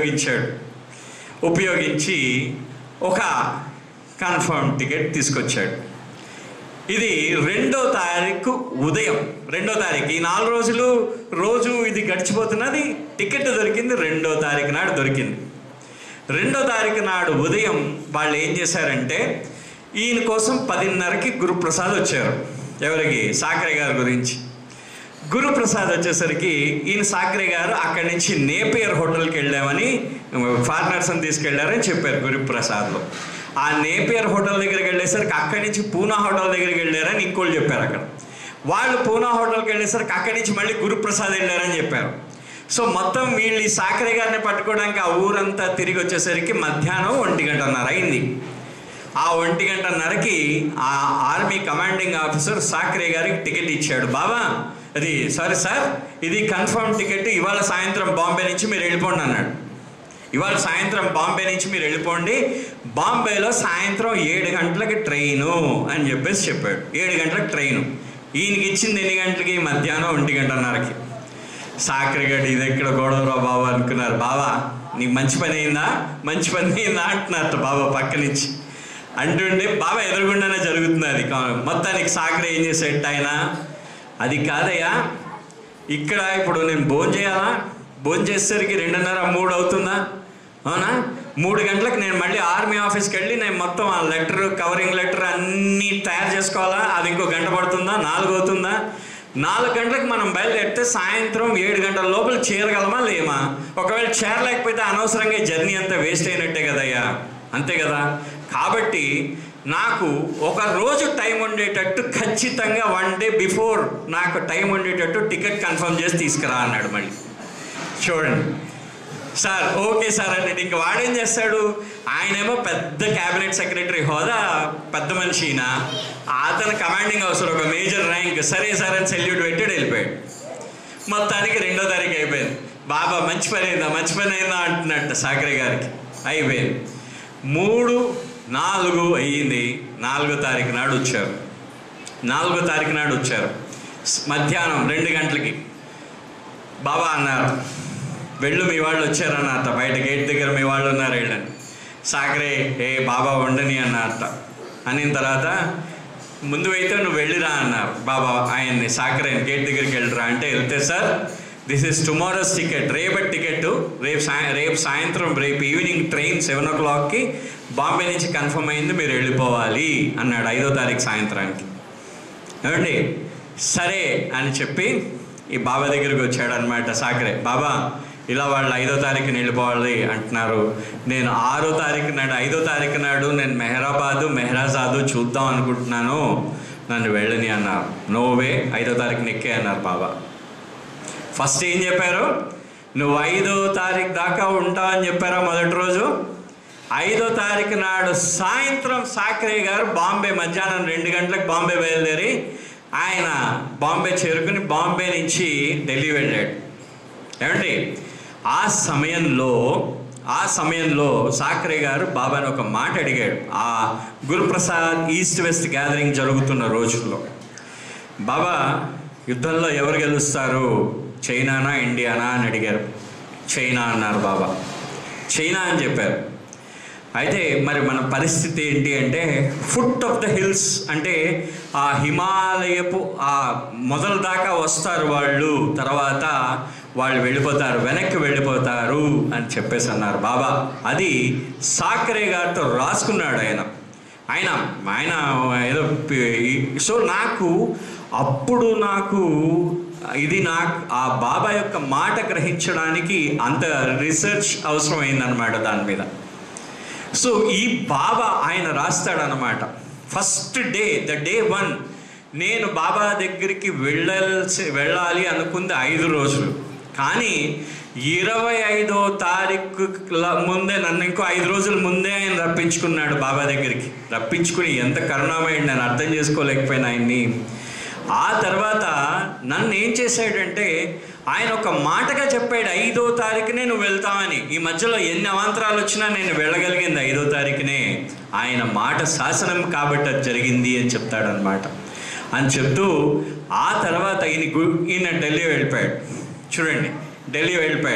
ఉపయోగించి ఒక కన్ఫర్మ్ టికెట్ తీసుకొచ్చాడు. ఇది 2వ తారీఖు ఉదయం, 2వ తారీఖు, ఈ 4 రోజులు రోజు ఇది గడిచిపోతున్నది. టికెట్ దొరికింది 2వ తారీఖు నాడు దొరికింది. 2వ తారీఖు నాడు ఉదయం వాళ్ళు ఏం చేశారంటే ఈయన కోసం 10:30కి గురుప్రసాద్ వచ్చారు. ఎవరికి, సాక్రే గారి గురించి. గురుప్రసాద్ వచ్చేసరికి ఈయన సాక్రే గారు అక్కడి నుంచి నేపియర్ హోటల్కి వెళ్ళామని, ఫారినర్స్ని తీసుకెళ్లారని చెప్పారు గురుప్రసాద్లో. ఆ నేపియర్ హోటల్ దగ్గరికి వెళ్ళేసరికి అక్కడి నుంచి పూనా హోటల్ దగ్గరికి వెళ్ళారని ఇంకోళ్ళు చెప్పారు. అక్కడ వాళ్ళు పూనా హోటల్కి వెళ్ళేసరికి అక్కడి నుంచి మళ్ళీ గురుప్రసాద్ వెళ్ళారని చెప్పారు. సో మొత్తం వీళ్ళు ఈ సాక్రే గారిని పట్టుకోవడానికి ఆ ఊరంతా తిరిగి వచ్చేసరికి మధ్యాహ్నం 1:30 అయింది. ఆ 1:30కి ఆ ఆర్మీ కమాండింగ్ ఆఫీసర్ సాక్రే గారికి టికెట్ ఇచ్చాడు. బాబా అది సారీ సార్, ఇది కన్ఫర్మ్ టికెట్, ఇవాళ సాయంత్రం బాంబే నుంచి మీరు వెళ్ళిపోండి అన్నాడు. ఇవాళ సాయంత్రం బాంబే నుంచి మీరు వెళ్ళిపోండి, బాంబేలో సాయంత్రం 7 గంటలకి ట్రైను అని చెప్పాడు. 7 గంటలకు ట్రైను. ఈయనకి ఇచ్చింది ఎన్ని గంటలకి, మధ్యాహ్నం 1:30కి. సాక్రేగడ్ ఇది ఎక్కడ గొడవరా బాబా అనుకున్నారు. బాబా నీకు మంచి పని అయిందా అంటున్నారు బాబా పక్క నుంచి అంటుండే. బాబా ఎదురుగుండానే జరుగుతుంది అది. మొత్తానికి సాక్రే ఏం చేసేట ఆయన, అది కాదయ్యా, ఇక్కడ ఇప్పుడు నేను భోజనం చేసేసరికి 2:30-3 అవుతుందా, అవునా, 3 గంటలకు నేను మళ్ళీ ఆర్మీ ఆఫీస్కి వెళ్ళి నేను మొత్తం ఆ లెటర్, కవరింగ్ లెటర్ అన్నీ తయారు చేసుకోవాలా, అది ఇంకో గంట పడుతుందా, 4 అవుతుందా. 4 గంటలకు మనం బయలుదేరితే సాయంత్రం 7 గంటల లోపల చేరగలమా లేమా, ఒకవేళ చేరలేకపోతే అనవసరంగా జర్నీ అంతా వేస్ట్ అయినట్టే కదయ్యా, అంతే కదా. కాబట్టి నాకు ఒక రోజు టైం ఉండేటట్టు, ఖచ్చితంగా 1 డే బిఫోర్ నాకు టైం ఉండేటట్టు టికెట్ కన్ఫర్మ్ చేసి తీసుకురా అన్నాడు. మళ్ళీ చూడండి సార్, ఓకే సార్ అన్నట్టు. ఇంక వాడేం చేస్తాడు, ఆయనేమో పెద్ద క్యాబినెట్ సెక్రటరీ హోదా, పెద్ద మనిషిన, అతను కమాండింగ్ ఆఫీసర్, ఒక మేజర్ ర్యాంక్, సరే సార్ అని సెల్యూట్ పెట్టాడు, వెళ్ళిపోయాడు. మొత్తానికి 2వ తారీఖు అయిపోయింది. బాబా మంచి పని అయిందా అంటున్నట్టు సాక్రే గారికి. అయిపోయింది. 3-4 అయ్యింది. 4వ తారీఖు నాడు వచ్చారు. 4వ తారీఖు నాడు వచ్చారు మధ్యాహ్నం 2 గంటలకి. బాబా అన్నారు, వెళ్ళు మీ వాళ్ళు వచ్చారన్నట్ట, బయట గేట్ దగ్గర మీ వాళ్ళు ఉన్నారు వెళ్ళండి. సాక్రే బాబా ఉండని అన్నట్ట. అనిన తర్వాత ముందు అయితే నువ్వు వెళ్ళిరా అన్నారు బాబా ఆయన్ని, సాక్రేని గేట్ దగ్గరికి వెళ్ళిరా అంటే, వెళ్తే sir this is tomorrow's ticket, రేపటి టికెట్, రేపు సాయంత్రం, రేపు ఈవినింగ్ ట్రైన్ 7 o'clockకి బాంబే నుంచి కన్ఫర్మ్ అయింది, మీరు వెళ్ళిపోవాలి అన్నాడు 5వ తారీఖు సాయంత్రానికి. ఏమండి సరే అని చెప్పి ఈ బాబా దగ్గరికి వచ్చాడు అనమాట సాక్రే. బాబా ఇలా వాళ్ళు 5వ తారీఖుని వెళ్ళిపోవాలి అంటున్నారు, నేను 6వ తారీఖు నాడు 5వ తారీఖు నాడు నేను మెహరాజాదు చూద్దాం అనుకుంటున్నాను, నన్ను వెళ్ళని అన్నారు. నో వే, 5వ తారీఖుని ఎక్కే అన్నారు బాబా. ఫస్ట్ ఏం చెప్పారు? నువ్వు 5వ తారీఖు దాకా ఉంటావని చెప్పారా మొదటి రోజు. 5వ తారీఖు నాడు సాయంత్రం సాక్రే గారు బాంబే మధ్యాహ్నం 2 గంటలకు బాంబే బయలుదేరి ఆయన బాంబే చేరుకుని బాంబే నుంచి ఢిల్లీ వెళ్ళాడు. ఏమండి, ఆ సమయంలో సాక్రే గారు బాబాని ఒక మాట అడిగాడు. ఆ గురుప్రసాద్ ఈస్ట్ వెస్ట్ గ్యాదరింగ్ జరుగుతున్న రోజుల్లో, బాబా యుద్ధంలో ఎవరు గెలుస్తారు, చైనానా ఇండియానా అని అడిగారు. చైనా అన్నారు బాబా. చైనా అని చెప్పారు. అయితే మరి మన పరిస్థితి ఏంటి అంటే, ఫుట్ ఆఫ్ ద హిల్స్ అంటే ఆ హిమాలయపు ఆ మొదల దాకా వస్తారు వాళ్ళు, తర్వాత వాళ్ళు వెళ్ళిపోతారు, వెనక్కి వెళ్ళిపోతారు అని చెప్పేసి అన్నారు బాబా. అది సాక్రే గారితో రాసుకున్నాడు ఆయన ఏదో. సో అప్పుడు నాకు ఆ బాబా యొక్క మాట గ్రహించడానికి అంత రీసెర్చ్ అవసరమైందనమాట దాని మీద. సో ఈ బాబా ఆయన రాస్తాడనమాట, ఫస్ట్ డే, ద డే 1 నేను బాబా దగ్గరికి వెళ్ళాలి అనుకుంది 5 రోజులు, కానీ 25వ తారీఖు ముందే నన్ను ఇంకో 5 రోజుల ముందే ఆయన రప్పించుకున్నాడు బాబా దగ్గరికి. రప్పించుకుని ఎంత కరుణామయుడు, నేను అర్థం చేసుకోలేకపోయినా ఆయన్ని. ఆ తర్వాత నన్ను ఏం చేశాడంటే, ఆయన ఒక మాటగా చెప్పాడు, 5వ తారీఖునే నువ్వు వెళ్తావని. ఈ మధ్యలో ఎన్ని అవాంతరాలు వచ్చినా నేను వెళ్ళగలిగింది 5వ తారీఖునే. ఆయన మాట శాసనం కాబట్టి అది జరిగింది అని చెప్తాడనమాట. అని చెప్తూ ఆ తర్వాత ఈయన ఢిల్లీ వెళ్ళిపోయాడు. చూడండి, ఢిల్లీ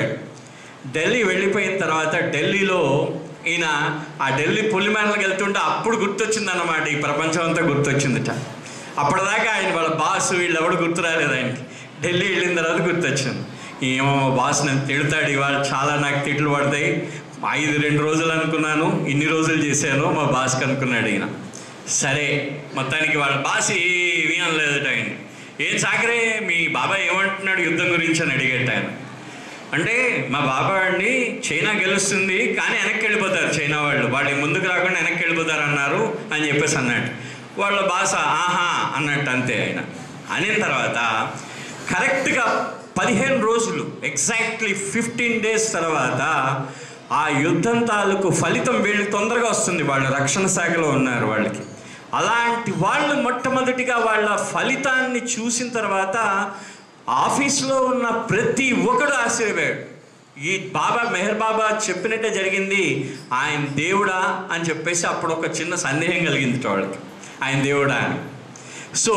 వెళ్ళిపోయిన తర్వాత ఢిల్లీలో ఈయన ఆ ఢిల్లీ పులిమేనలకు వెళ్తుంటే అప్పుడు గుర్తొచ్చిందన్నమాట, ఈ ప్రపంచం అంతా గుర్తొచ్చిందిట. అప్పటిదాకా ఆయన వాళ్ళ బాసు వీళ్ళెవడు గుర్తు రాలేదు ఆయనకి. ఢిల్లీ వెళ్ళిన తర్వాత గుర్తొచ్చింది, ఏమో మా బాస్ నన్ను తిడతాడు, ఇవాళ చాలా నాకు తిట్లు పడతాయి, 2 రోజులు అనుకున్నాను, ఇన్ని రోజులు చేశాను మా బాస్కి అనుకున్నాడు ఈయన. సరే, మొత్తానికి వాళ్ళ బాస్ ఏమీ అనలేదట ఆయన. ఏం సాకరే, మీ బాబా ఏమంటున్నాడు యుద్ధం గురించి అని అడిగేట ఆయన. అంటే మా బాబా అండి, చైనా గెలుస్తుంది కానీ వెనక్కి వెళ్ళిపోతారు చైనా వాళ్ళు ముందుకు రాకుండా వెనక్కి వెళ్ళిపోతారు అన్నారు అని చెప్పేసి అన్నట్టు. వాళ్ళ భాష ఆహా అన్నట్టు అంతే. ఆయన అనిన తర్వాత కరెక్ట్గా 15 రోజులు, ఎగ్జాక్ట్లీ 15 days తర్వాత ఆ యుద్ధం తాలూకు ఫలితం వీళ్ళు తొందరగా వస్తుంది. వాళ్ళు రక్షణ శాఖలో ఉన్నారు వాళ్ళకి. అలాంటి వాళ్ళు మొట్టమొదటిగా వాళ్ళ ఫలితాన్ని చూసిన తర్వాత ఆఫీస్లో ఉన్న ప్రతి ఒక్కడు ఆశ్చర్యపోయాడు. ఈ బాబా మెహర్ బాబా చెప్పినట్టే జరిగింది, ఆయన దేవుడా అని చెప్పేసి అప్పుడు ఒక చిన్న సందేహం కలిగింది వాళ్ళకి, ఆయన దేవుడా అని. సో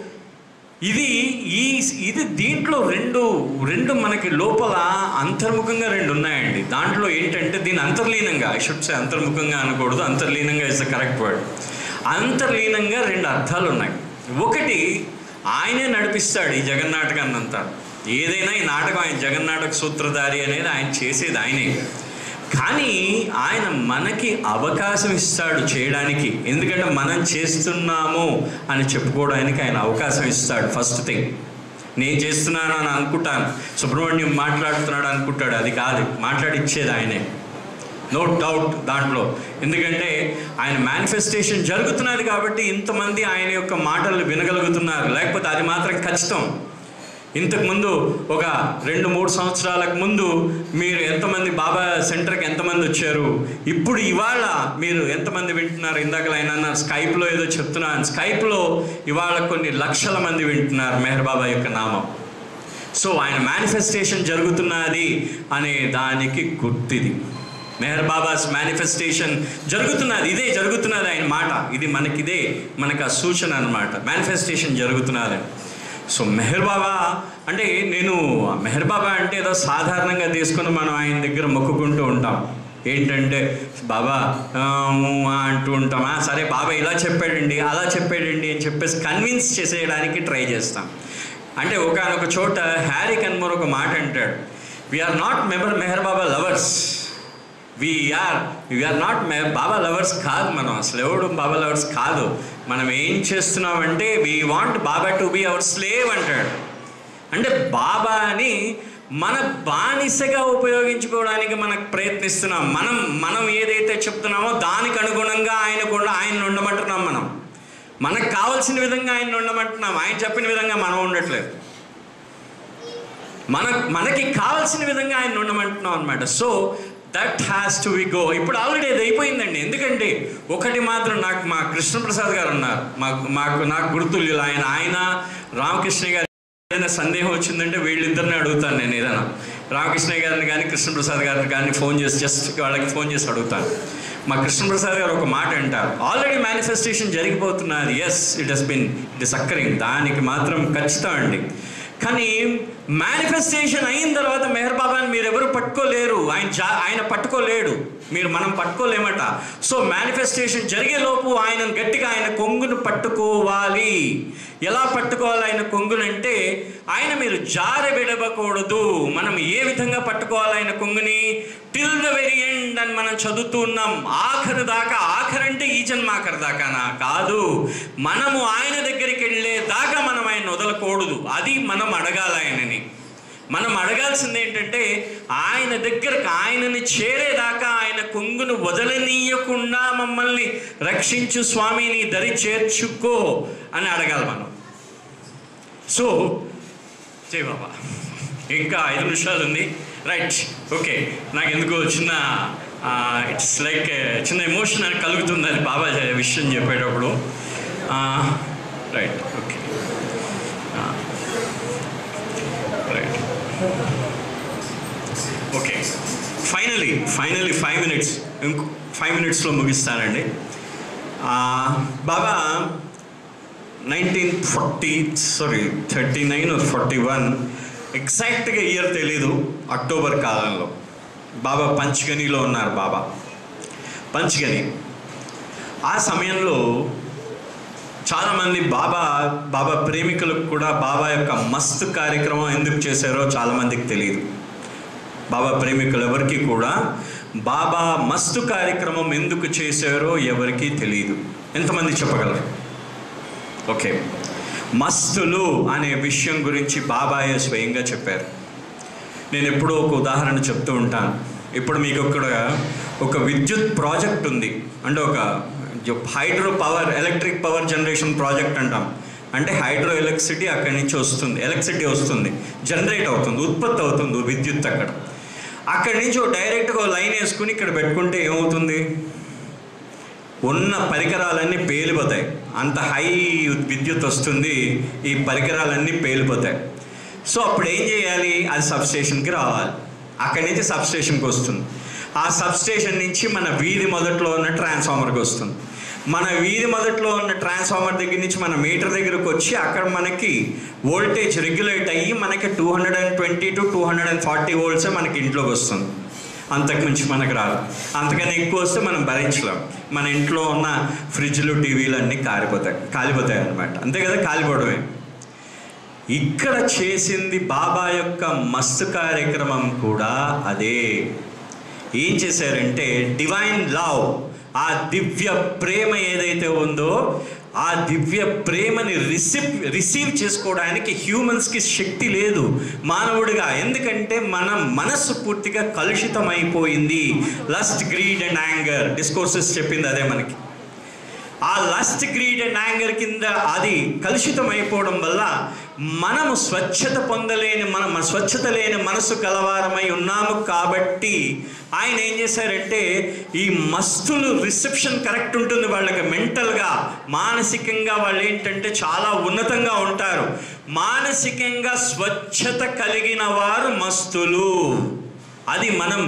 ఇది దీంట్లో రెండు మనకి లోపల అంతర్ముఖంగా 2 ఉన్నాయండి. దాంట్లో ఏంటంటే, దీని అంతర్లీనంగా, ఐ షుడ్ సే అంతర్ముఖంగా అనకూడదు, అంతర్లీనంగా ఇస్ ద కరెక్ట్ వర్డ్. అంతర్లీనంగా 2 అర్థాలు ఉన్నాయి. ఒకటి, ఆయనే నడిపిస్తాడు ఈ జగన్నాటకాన్ని అంతా. ఏదైనా ఈ నాటకం ఆయన జగన్నాటక సూత్రధారి అనేది ఆయన చేసేది ఆయనే. కానీ ఆయన మనకి అవకాశం ఇస్తాడు చేయడానికి. ఎందుకంటే మనం చేస్తున్నాము అని చెప్పుకోవడానికి ఆయన అవకాశం ఇస్తాడు. ఫస్ట్ థింగ్, నేను చేస్తున్నాను అని అనుకుంటాను, సుబ్రహ్మణ్యం మాట్లాడుతున్నాడు అనుకుంటాడు, అది కాదు, మాట్లాడిచ్చేది ఆయనే, నో డౌట్ దాంట్లో. ఎందుకంటే ఆయన మేనిఫెస్టేషన్ జరుగుతున్నది కాబట్టి ఇంతమంది ఆయన యొక్క మాటలు వినగలుగుతున్నారు. లేకపోతే అది మాత్రం ఖచ్చితం. ఇంతకుముందు ఒక 2-3 సంవత్సరాలకు ముందు మీరు ఎంతమంది బాబా సెంటర్కి ఎంతమంది వచ్చారు, ఇప్పుడు ఇవాళ మీరు ఎంతమంది వింటున్నారు? ఇందాక ఆయన స్కైప్లో ఏదో చెప్తున్నాను, స్కైప్లో ఇవాళ కొన్ని లక్షల మంది వింటున్నారు మెహర్ బాబా యొక్క నామం. సో ఆయన మేనిఫెస్టేషన్ జరుగుతున్నది అనే దానికి గుర్తిది. మెహర్ బాబాస్ మేనిఫెస్టేషన్ జరుగుతున్నది, ఇదే జరుగుతున్నది ఆయన మాట. ఇది మనకు ఆ సూచన అన్నమాట, మేనిఫెస్టేషన్ జరుగుతున్నది. సో మెహర్ బాబా అంటే, నేను మెహర్ బాబా అంటే ఏదో సాధారణంగా తీసుకుని మనం ఆయన దగ్గర మొక్కుకుంటూ ఉంటాం. ఏంటంటే బాబా అంటూ ఉంటాం, సరే బాబా ఇలా చెప్పాడండి అలా చెప్పాడండి అని చెప్పేసి కన్విన్స్ చేసేయడానికి ట్రై చేస్తాం. అంటే ఒకనొక చోట హ్యారీ కన్మోర్ ఒక మాట అంటాడు, we are not Meher Baba lovers, we are not Baba lovers కాదు. మనం అసలు ఎవడు బాబా లవర్స్ కాదు. మనం ఏం చేస్తున్నామంటే, we want Baba to be our slave అంటాడు. అంటే బాబాని మన బానిసగా ఉపయోగించుకోవడానికి మనకు ప్రయత్నిస్తున్నాం. మనం ఏదైతే చెప్తున్నామో దానికి అనుగుణంగా ఆయన ఉండమంటున్నాం. మనకు కావాల్సిన విధంగా ఆయన ఉండమంటున్నాం. ఆయన చెప్పిన విధంగా మనం ఉండట్లేదు. మనకి కావాల్సిన విధంగా ఆయన ఉండమంటున్నాం అనమాట. So that has to we go. ఇప్పుడు ఆల్రెడీ అది అయిపోయిందండి. ఎందుకంటే ఒకటి మాత్రం నాకు మా కృష్ణప్రసాద్ గారు ఉన్నారు, నాకు గుర్తులు. ఆయన రామకృష్ణ గారు ఏదైనా సందేహం వచ్చిందంటే వీళ్ళిద్దరిని అడుగుతాను నేను. ఏదైనా రామకృష్ణ గారిని కానీ కృష్ణప్రసాద్ గారిని కానీ ఫోన్ చేసి జస్ట్ వాళ్ళకి ఫోన్ చేసి అడుగుతాను. మా కృష్ణప్రసాద్ గారు ఒక మాట అంటారు, ఆల్రెడీ మేనిఫెస్టేషన్ జరిగిపోతున్నది. Yes, it is occurring. దానికి మాత్రం ఖచ్చితం అండి. కానీ మేనిఫెస్టేషన్ అయిన తర్వాత మెహర్ బాబాని మీరు ఎవరు పట్టుకోలేరు. ఆయన పట్టుకోలేడు, మనం పట్టుకోలేమట. సో మేనిఫెస్టేషన్ జరిగేలోపు ఆయనను గట్టిగా ఆయన కొంగును పట్టుకోవాలి. ఎలా పట్టుకోవాలి ఆయన కొంగునంటే, ఆయన మీరు జారి విడవకూడదు. మనం ఏ విధంగా పట్టుకోవాలి ఆయన కొంగుని? టిల్ ద వెరీ ఎండ్ అని మనం చదువుతూ ఉన్నాం. ఆఖరి దాకా. ఆఖరంటే ఈ జన్మాఖరి దాకానా? కాదు. మనము ఆయన దగ్గరికి వెళ్ళే దాకా మనం ఆయన వదలకూడదు. అది మనం అడగాలి ఆయనని. మనం అడగాల్సింది ఏంటంటే, ఆయన దగ్గరకు ఆయనని చేరేదాకా ఆయన కొంగును వదలనీయకుండా మమ్మల్ని రక్షించు స్వామి, నీ దరి చేర్చుకో అని అడగాలి మనం. సో జై బాబా. ఇంకా 5 నిమిషాలు ఉంది. Right, okay. నాకు ఎందుకో చిన్న ఇట్స్ లైక్ చిన్న ఎమోషన్ అని కలుగుతుంది అది బాబా విషయం చెప్పేటప్పుడు. Right, okay, right, okay. Finally 5 minutes, ఇంకో 5 మినిట్స్లో ముగిస్తానండి. బాబా 1939 or 41 ఎగ్జాక్ట్గా ఇయర్ తెలీదు, అక్టోబర్ కాలంలో బాబా పంచగనిలో ఉన్నారు. పంచగని ఆ సమయంలో చాలామంది బాబా ప్రేమికులకు కూడా బాబా యొక్క మస్తు కార్యక్రమం ఎందుకు చేశారో చాలామందికి తెలియదు. బాబా ప్రేమికులు ఎవరికి కూడా బాబా మస్తు కార్యక్రమం ఎందుకు చేశారో ఎవరికీ తెలియదు. ఎంతమంది చెప్పగలరు? ఓకే, మస్తులు అనే విషయం గురించి బాబాయే స్వయంగా చెప్పారు. నేను ఎప్పుడూ ఒక ఉదాహరణ చెప్తూ ఉంటాను. ఇప్పుడు మీకు ఒక విద్యుత్ ప్రాజెక్ట్ ఉంది అంటే, ఒక hydro power, electric power generation project అంటాం. అంటే హైడ్రో ఎలక్ట్రిసిటీ అక్కడి నుంచి వస్తుంది, ఎలక్ట్రిసిటీ వస్తుంది, జనరేట్ అవుతుంది, ఉత్పత్తి అవుతుంది విద్యుత్. అక్కడి నుంచి డైరెక్ట్గా లైన్ వేసుకుని ఇక్కడ పెట్టుకుంటే ఏమవుతుంది? ఉన్న పరికరాలన్నీ పేలిపోతాయి. అంత హై విద్యుత్ వస్తుంది, ఈ పరికరాలన్నీ పేలిపోతాయి. సో అప్పుడు ఏం చేయాలి? అది సబ్స్టేషన్కి రావాలి. అక్కడి నుంచి సబ్స్టేషన్కి వస్తుంది. ఆ సబ్స్టేషన్ నుంచి మన వీధి మొదట్లో ఉన్న ట్రాన్స్ఫార్మర్కి వస్తుంది. మన వీధి మొదట్లో ఉన్న ట్రాన్స్ఫార్మర్ దగ్గర నుంచి మన మీటర్ దగ్గరకు వచ్చి అక్కడ మనకి వోల్టేజ్ రెగ్యులేట్ అయ్యి మనకి 220 to 240 వోల్ట్సే మనకి ఇంట్లోకి వస్తుంది. అంతకుమించి మనకు రాదు. అంతకన్నా ఎక్కువ వస్తే మనం భరించలేం. మన ఇంట్లో ఉన్న ఫ్రిడ్జ్లు, టీవీలు అన్నీ కాలిపోతాయి అన్నమాట. అంతే కదా, కాలిపోవడమే. ఇక్కడ చేసింది బాబా యొక్క మస్తు కార్యక్రమం కూడా అదే. ఏం చేశారంటే, డివైన్ లవ్, ఆ దివ్య ప్రేమ ఏదైతే ఉందో ఆ దివ్య ప్రేమని రిసీవ్ చేసుకోవడానికి హ్యూమన్స్కి శక్తి లేదు మానవుడిగా. ఎందుకంటే మన మనస్సు పూర్తిగా కలుషితమైపోయింది. Lust, greed and anger discourses చెప్పింది అదే మనకి. ఆ లస్ట్, గ్రీడ్ అండ్ యాంగర్ కింద అది కలుషితమైపోవడం వల్ల మనము స్వచ్ఛత పొందలేని, స్వచ్ఛత లేని మనసు కలవారమై ఉన్నాము. కాబట్టి ఆయన ఏం చేశారంటే, ఈ మస్తులు రిసెప్షన్ కరెక్ట్ ఉంటుంది వాళ్ళకి. మెంటల్గా, మానసికంగా వాళ్ళు ఏంటంటే చాలా ఉన్నతంగా ఉంటారు. మానసికంగా స్వచ్ఛత కలిగిన వారు మస్తులు. అది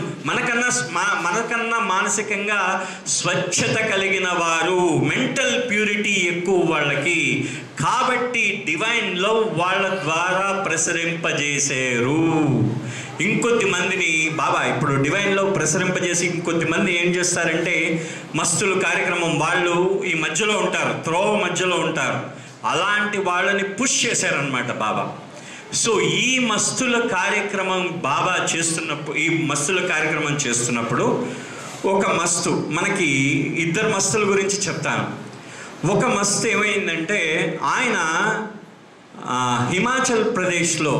మనకన్నా మానసికంగా స్వచ్ఛత కలిగిన వారు, మెంటల్ ప్యూరిటీ ఎక్కువ వాళ్ళకి. కాబట్టి డివైన్ లవ్ వాళ్ళ ద్వారా ప్రసరింపజేశారు. ఇంకొద్ది మందిని బాబా ఇప్పుడు డివైన్ లవ్ ప్రసరింపజేసి ఇంకొద్ది మంది ఏం చేస్తారంటే, మస్తులు కార్యక్రమం వాళ్ళు ఈ మధ్యలో ఉంటారు, త్రోవ మధ్యలో ఉంటారు. అలాంటి వాళ్ళని పుష్ చేశారనమాట బాబా. సో ఈ మస్తుల కార్యక్రమం బాబా చేస్తున్నప్పుడు ఒక మస్తు, మనకి 2 మస్తుల గురించి చెప్తాను. ఒక మస్తు ఏమైందంటే, ఆయన హిమాచల్ ప్రదేశ్లో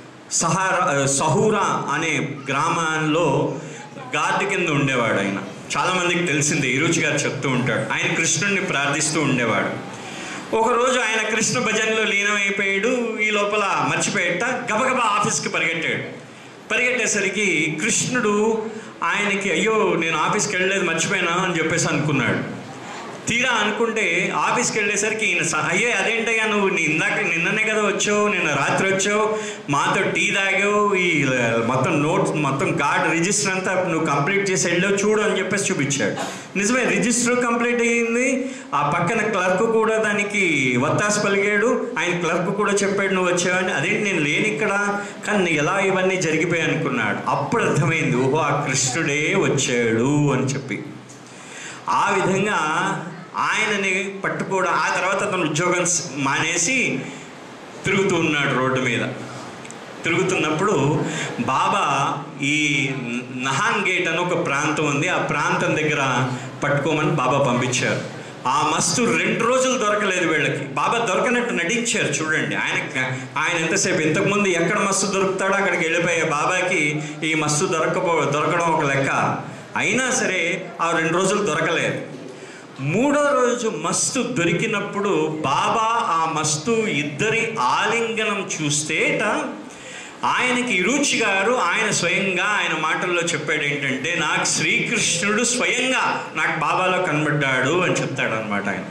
సహూరా అనే గ్రామంలో గార్డ్ కింద ఉండేవాడు. ఆయన చాలామందికి తెలిసిందే, ఈరోజు గారు చెప్తూ ఉంటాడు. ఆయన కృష్ణుడిని ప్రార్థిస్తూ ఉండేవాడు. ఒకరోజు ఆయన కృష్ణ భజనలో లీనమైపోయాడు. ఈ లోపల మర్చిపోయేట గబగబా ఆఫీస్కి పరిగెట్టేసరికి కృష్ణుడు ఆయనకి అయ్యో నేను ఆఫీస్కి వెళ్ళలేదు మర్చిపోయినా అని చెప్పేసి అనుకున్నాడు. తీరా అనుకుంటే ఆఫీస్కి వెళ్ళేసరికి ఈయన అయ్యే అదేంటయ్యా నువ్వు నిన్ననే కదా వచ్చావు, నిన్న రాత్రి వచ్చావు, మాతో టీ తాగావు, ఈ మొత్తం నోట్స్ మొత్తం కార్డ్ రిజిస్టర్ అంతా నువ్వు కంప్లీట్ చేసి వెళ్ళావు చూడు అని చెప్పేసి చూపించాడు. నిజమే, రిజిస్టర్ కంప్లీట్ అయ్యింది. ఆ పక్కన క్లర్క్ కూడా దానికి వత్తాసు పలిగాడు. ఆయన క్లర్క్ కూడా చెప్పాడు నువ్వు వచ్చావని. అదేంటి నేను లేని ఇక్కడ, కానీ ఎలా ఇవన్నీ జరిగిపోయాయి అనుకున్నాడు. అప్పుడు అర్థమైంది, ఓహో ఆ కృష్ణుడే వచ్చాడు అని చెప్పి. ఆ విధంగా ఆయనని పట్టుకోవడం. ఆ తర్వాత అతను ఉద్యోగం మానేసి తిరుగుతూ ఉన్నాడు రోడ్డు మీద. తిరుగుతున్నప్పుడు బాబా ఈ నహాన్ గేట్ అని ఒక ప్రాంతం ఉంది, ఆ ప్రాంతం దగ్గర పట్టుకోమని బాబా పంపించారు. ఆ మస్తు 2 రోజులు దొరకలేదు వీళ్ళకి. బాబా దొరకనట్టు నటించారు చూడండి. ఆయన ఎంతసేపు ఇంతకుముందు ఎక్కడ మస్తు దొరుకుతాడో అక్కడికి వెళ్ళిపోయే బాబాకి ఈ మస్తు దొరకడం ఒక లెక్క. అయినా సరే ఆ 2 రోజులు దొరకలేదు. 3వ రోజు మస్తు దొరికినప్పుడు బాబా ఆ మస్తు ఇద్దరి ఆలింగనం చూస్తేట ఆయనకి ఇరుచి గారు ఆయన స్వయంగా ఆయన మాటల్లో చెప్పాడు ఏంటంటే, నాకు శ్రీకృష్ణుడు స్వయంగా నాకు బాబాలో కనబడ్డాడు అని చెప్తాడు అనమాట. ఆయన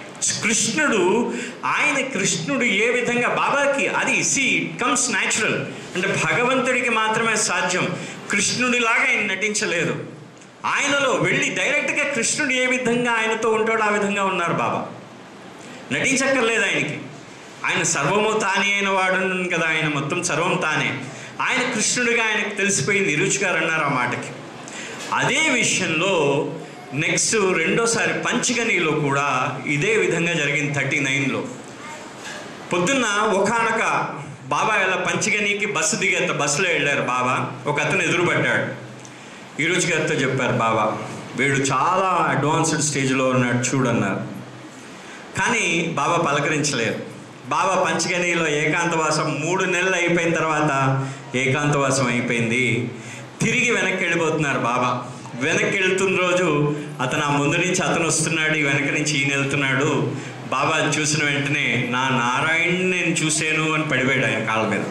కృష్ణుడు ఏ విధంగా బాబాకి అది కమ్స్ న్యాచురల్, అంటే భగవంతుడికి మాత్రమే సాధ్యం. కృష్ణుడిలాగా ఆయన నటించలేదు. ఆయనలో వెళ్ళి డైరెక్ట్గా కృష్ణుడు ఏ విధంగా ఆయనతో ఉంటాడో ఆ విధంగా ఉన్నారు బాబా. నటించక్కర్లేదు ఆయనకి. ఆయన సర్వము తానే అయిన వాడు కదా, ఆయన మొత్తం సర్వం తానే. ఆయన కృష్ణుడిగా ఆయనకు తెలిసిపోయింది. ఇరుచి గారు అన్నారు ఆ మాటకి. అదే విషయంలో నెక్స్ట్ 2వసారి పంచగనిలో కూడా ఇదే విధంగా జరిగింది. 39లో పొద్దున్న ఒకనొక బాబా ఇలా పంచగనికి బస్సులో వెళ్ళారు బాబా. ఒక అతను ఎదురుపడ్డాడు. ఇరుచి గారితో చెప్పారు బాబా, వీడు చాలా అడ్వాన్స్డ్ స్టేజ్లో ఉన్నాడు చూడన్నారు. కానీ బాబా పలకరించలేదు. బాబా పంచగనిలో ఏకాంతవాసం 3 నెలలు అయిపోయిన తర్వాత ఏకాంతవాసం అయిపోయింది. తిరిగి వెనక్కి వెళ్ళిపోతున్నారు బాబా. వెనక్కి వెళ్తున్న రోజు అతను ఆ ముందు నుంచి అతను వస్తున్నాడు, వెనక నుంచి ఈయన వెళ్తున్నాడు. బాబా చూసిన వెంటనే నా నారాయణ్ని నేను చూశాను అని పడిపోయాడు ఆయన కాళ్ళ మీద.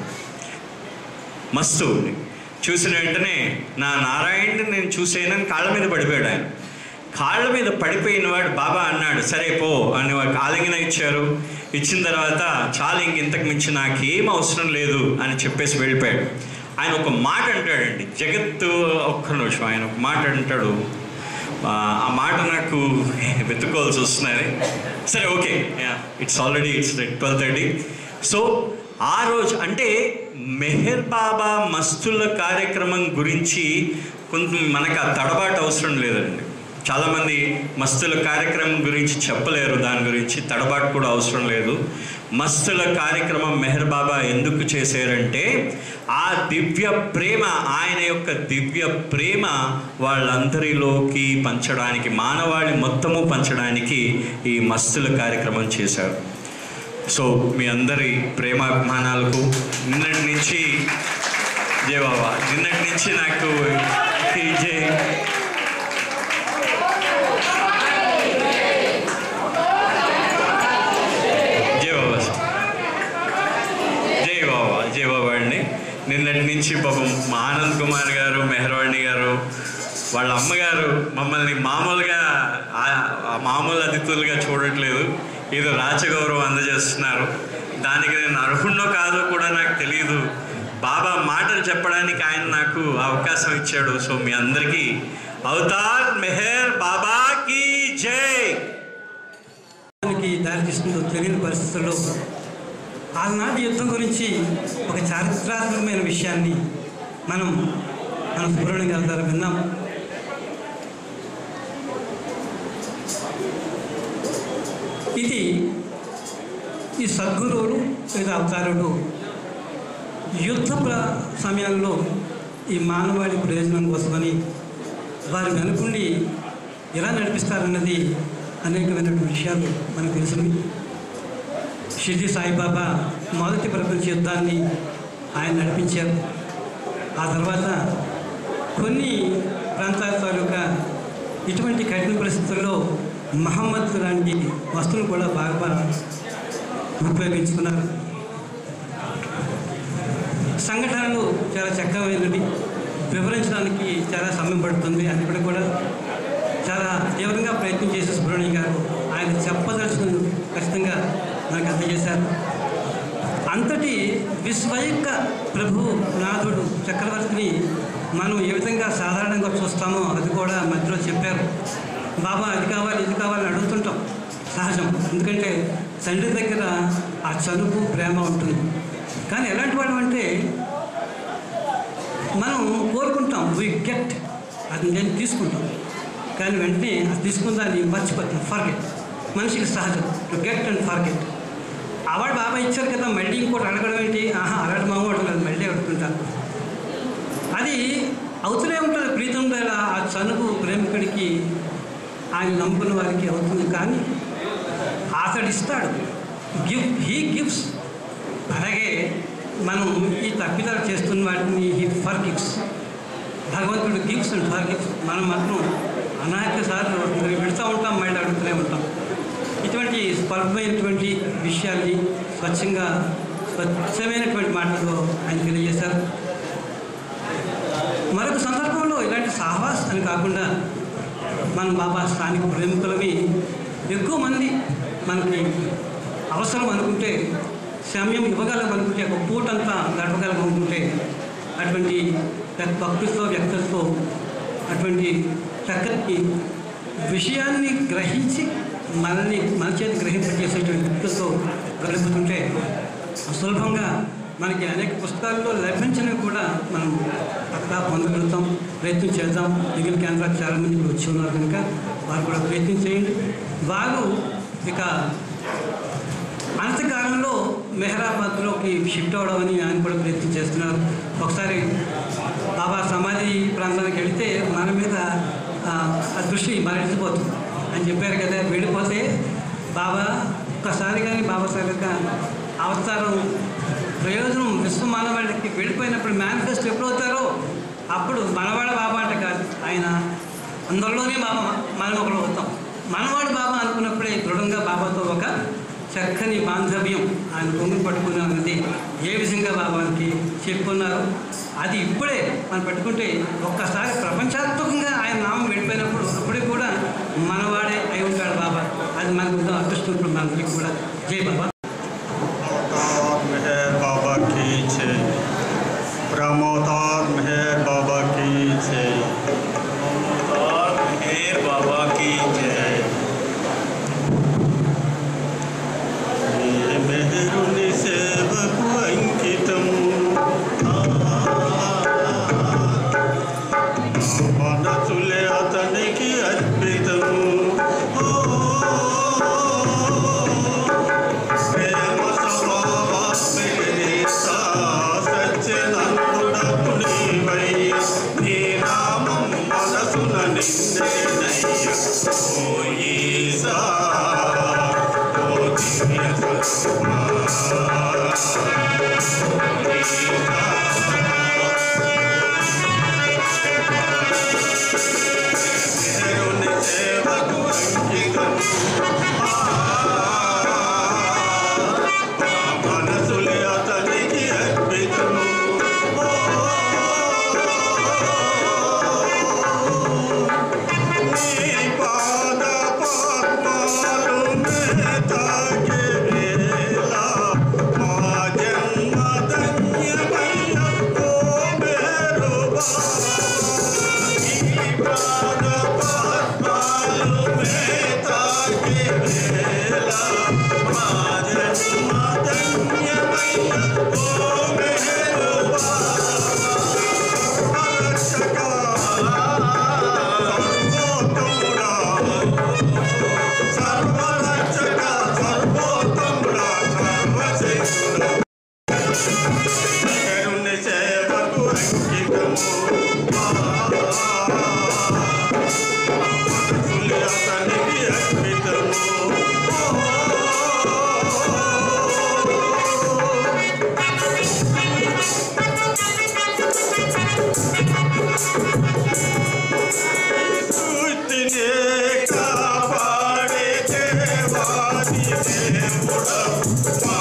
మస్తు చూసిన వెంటనే నా నారాయణ్ని నేను చూశానని కాళ్ళ మీద పడిపోయాడు ఆయన. కాళ్ళ మీద పడిపోయిన వాడు బాబా అన్నాడు సరే పో అని వాడికి ఆలింగన ఇచ్చారు. ఇచ్చిన తర్వాత చాలా ఇంతకు మించి నాకేం అవసరం లేదు అని చెప్పేసి వెళ్ళిపోయాడు. ఆయన ఒక మాట అంటాడండి, జగత్తు ఒక్క నిమిషం ఆయన ఒక మాట అంటాడు. ఆ మాట నాకు వెతుక్కోవాల్సి వస్తున్నది. సరే ఓకే, ఇట్స్ 12:30. సో ఆ రోజు అంటే మెహర్ బాబా మస్తుల కార్యక్రమం గురించి కొంత మనకు ఆ తడబాటు అవసరం లేదండి. చాలామంది మస్తుల కార్యక్రమం గురించి చెప్పలేరు, దాని గురించి తడబాటు కూడా అవసరం లేదు. మస్తుల కార్యక్రమం మెహర్ బాబా ఎందుకు చేశారంటే ఆ దివ్య ప్రేమ, ఆయన యొక్క దివ్య ప్రేమ వాళ్ళందరిలోకి పంచడానికి, మానవాళి మొత్తము పంచడానికి ఈ మస్తుల కార్యక్రమం చేశారు. సో మీ అందరి ప్రేమాభిమానాలకు నిన్నటి నుంచి జై బాబా, నిన్నటి నుంచి నాకు జై బాబా అండి. నిన్నటి నుంచి పాపం మా ఆనంద్ కుమార్ గారు, మెహర్వాణి గారు, వాళ్ళ అమ్మగారు మమ్మల్ని మామూలు అతిథులుగా చూడట్లేదు, ఏదో రాజగౌరవం అందజేస్తున్నారు. దానికి నేను అర్హుణ్ణో కాదో కూడా నాకు తెలియదు. బాబా మాటలు చెప్పడానికి ఆయన నాకు అవకాశం ఇచ్చాడు. సో మీ అందరికీ అవతార్ మెహర్ బాబాకి జై. దారితీస్తుందో తెలియని పరిస్థితుల్లో ఆనాటి యుద్ధం గురించి ఒక చారిత్రాత్మకమైన విషయాన్ని మన సుబ్రహ్మణ్యం గారి ద్వారా విన్నాం. ఇది ఈ సద్గురువులు లేదా అవతారుడు యుద్ధ సమయంలో ఈ మానవాళి ప్రయోజనం కోసమని వారి వెనుకుండి ఎలా నడిపిస్తారన్నది అనేకమైనటువంటి విషయాలు మనకు తెలిసినవి. షిర్డీ సాయిబాబా మొదటి ప్రపంచ యుద్ధాన్ని ఆయన నడిపించారు. ఆ తర్వాత కొన్ని ప్రాంతాల తాలూకా ఇటువంటి కఠిన పరిస్థితుల్లో మహమ్మద్ లాంటి వస్తువులు కూడా బాగా ఉపయోగించుకున్నారు. సంఘటనలు చాలా చక్కమైనవి, వివరించడానికి చాలా సమయం పడుతుంది. అది కూడా చాలా తీవ్రంగా ప్రయత్నం చేసే సుబ్రహ్మణ్యం గారు ఆయన చెప్పదలుచుకుని ఖచ్చితంగా మనకు అందజేశారు. అంతటి విశ్వయుక్క ప్రభు నాథుడు చక్రవర్తిని మనం ఏ విధంగా సాధారణంగా చూస్తామో అది కూడా మధ్యలో చెప్పారు. బాబా అది కావాలి ఇది కావాలని అడుగుతుంటాం, సహజం. ఎందుకంటే తండ్రి దగ్గర ఆ చనువు ప్రేమ ఉంటుంది. కానీ ఎలాంటి వాడు అంటే మనం కోరుకుంటాం, వీ గెట్, అది నేను తీసుకుంటాం, కానీ వెంటనే అది తీసుకుందాన్ని మర్చిపోతాం, ఫర్గెట్. మనిషికి సహజం టు గెట్ అండ్ ఫర్గెట్. అవాడు బాబా ఇచ్చారు కదా మళ్ళీ ఇంకోటి అడగడం ఏంటి, అలాంటి మామూలు అడగలేదు, మళ్ళీ అడుగుతుంటారు. అది అవుతూనే ఉంటుంది. ప్రీతం ద్వారా ఆ చనువు ప్రేమికుడికి ఆయన నమ్ముకున్న వారికి అవుతుంది. కానీ అతడు ఇస్తాడు, హీ గివ్స్. అలాగే మనం ఈ తప్పిదాలు చేస్తున్న వాటిని హీ ఫర్ గివ్స్. భగవంతుడు గివ్స్ అండ్ ఫర్ గివ్స్. మనం మాత్రం అనేక సార్లు పెడుతూ ఉంటాం, మళ్ళీ అడుగుతూనే ఉంటాం. ఇటువంటి స్వల్పమైనటువంటి విషయాల్ని స్వచ్ఛమైనటువంటి మాటల్లో ఆయన తెలియజేశారు. మరొక సందర్భంలో ఇలాంటి సహవాస్ అని కాకుండా మనం బాబా స్థానిక ప్రేమికులవి ఎక్కువ మంది మనకి అవసరం అనుకుంటే, సమయం ఇవ్వగలం అనుకుంటే, ఒక పూటంతా గడపగలం అనుకుంటే, అటువంటి భక్తులతో వ్యక్తులతో అటువంటి చక్కటి విషయాన్ని గ్రహించి మనల్ని మన చేతి గ్రహింపజేసేటువంటి వ్యక్తులతో గడుపుతుంటే సులభంగా మనకి అనేక పుస్తకాల్లో లభించినవి కూడా మనం అక్కడ పొందగలుగుతాం. ప్రయత్నం చేద్దాం. మిగిలిన కేంద్రాలు చాలామంది ఇప్పుడు వచ్చి ఉన్నారు కనుక వారు కూడా ప్రయత్నం చేయండి. వారు ఇక అనంతకాలంలో మెహరాబాద్లోకి షిఫ్ట్ అవడం అని ఆయన కూడా ప్రయత్నం చేస్తున్నారు. ఒకసారి బాబా సమాధి ప్రాంతానికి వెళితే మన మీద ఆ దృష్టి మరలిపోతుంది అని చెప్పారు కదా. వెళ్ళిపోతే బాబా ఒక్కసారి కానీ బాబాసారిగా అవతారం ప్రయోజనం విశ్వ మానవాళికి వెళ్ళిపోయినప్పుడు మేనిఫెస్టో ఎప్పుడవుతారో అప్పుడు మనవాడ బాబా అంటే కాదు, ఆయన అందరిలోనే బాబా మనం ఒకరు అవుతాం. మనవాడు బాబా అనుకున్నప్పుడే దృఢంగా బాబాతో ఒక చక్కని బాంధవ్యం ఆయన పొంగు పట్టుకున్నది ఏ విధంగా బాబాకి చెప్పుకున్నారు. అది ఇప్పుడే మనం పెట్టుకుంటే ఒక్కసారి ప్రపంచాత్మకంగా ఆయన నామం వెళ్ళిపోయినప్పుడు అప్పుడే కూడా మనవాడే అయి ఉంటాడు బాబా. అది మనకు అదృష్టం ఇప్పుడు మనకి కూడా. జై బాబా. बाबा की जय। प्रमोदार मेहर बाबा की जय। प्रमोदार मेहर बाबा की जय। मेहरुनि सेवकु अंकितम మనసులే అతనికి అర్పితము. कापाड़े देवानी देवुड़ा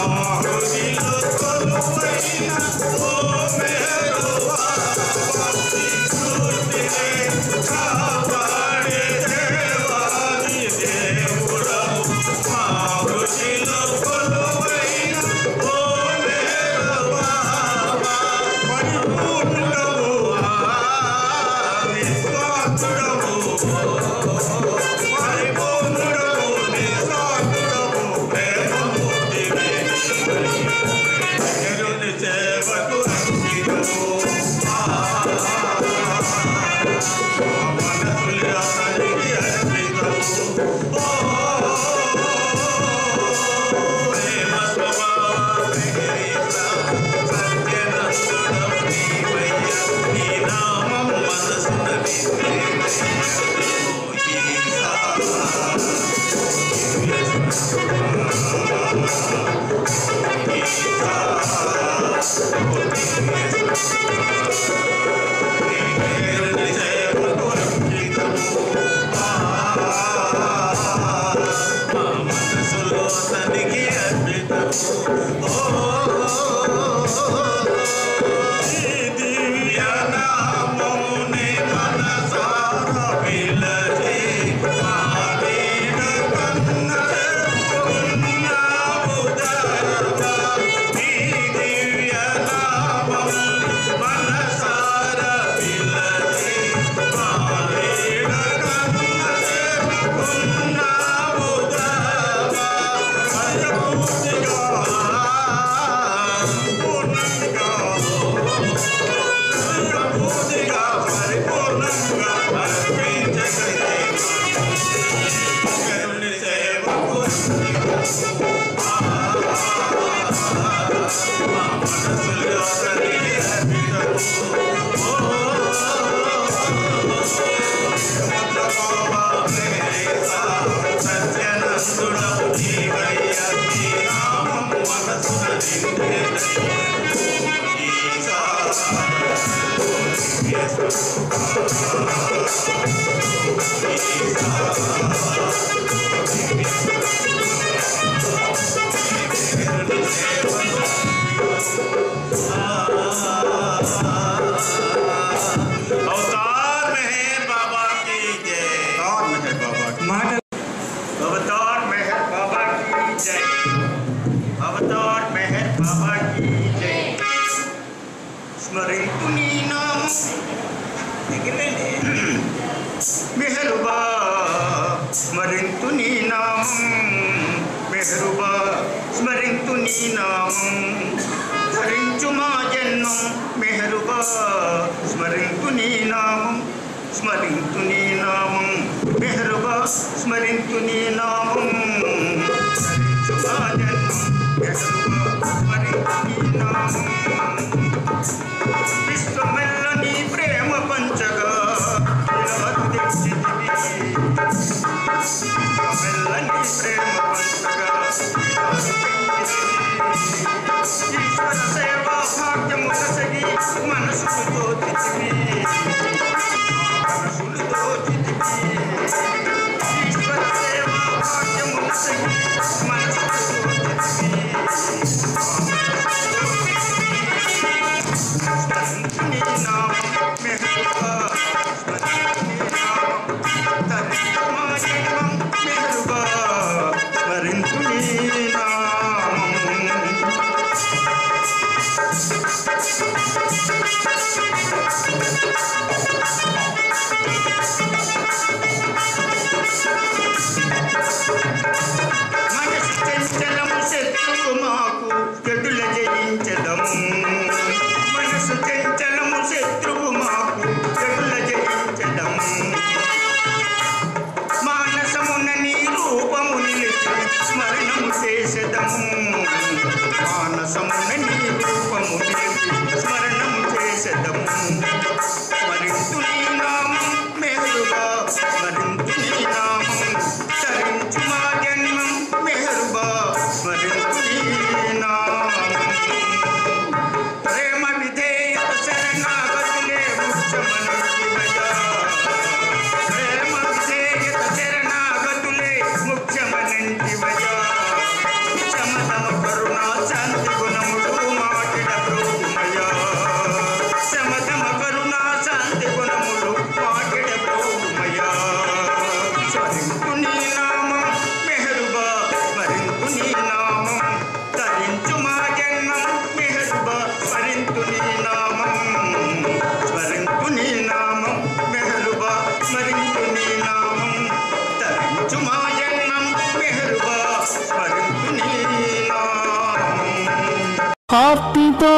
ఆర్తితో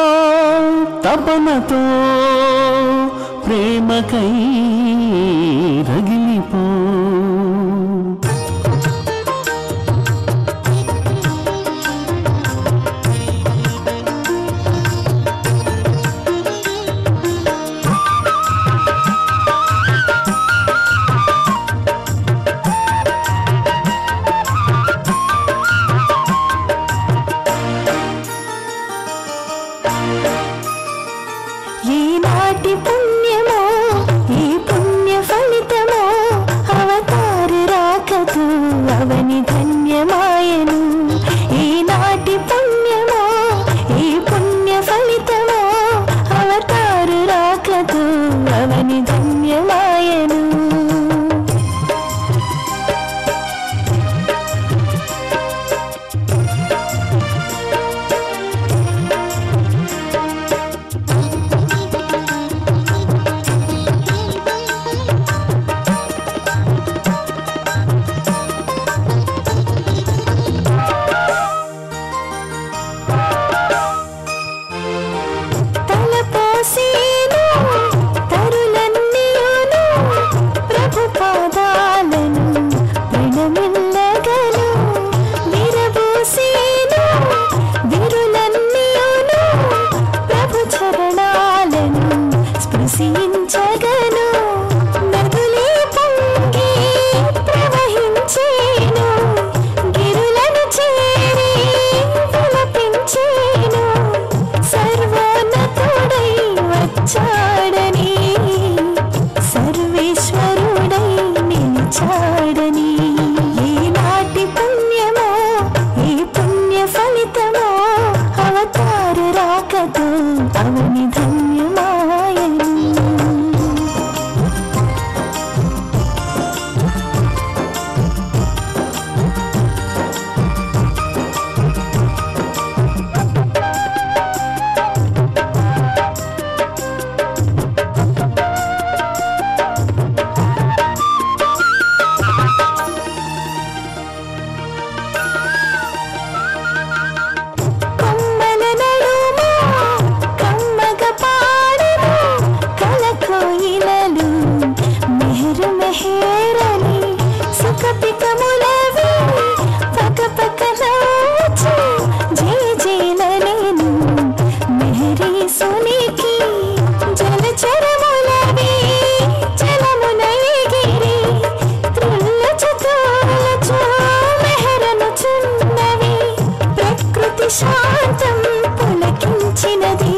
తపనతో ప్రేమకై రగిలిపో రమణీయమని ఈనాటి పుణ్యమో ఈ పుణ్య ఫలితమో అవతార రాకతో అవని ధన్యమాయను. శాంతం పులకించినది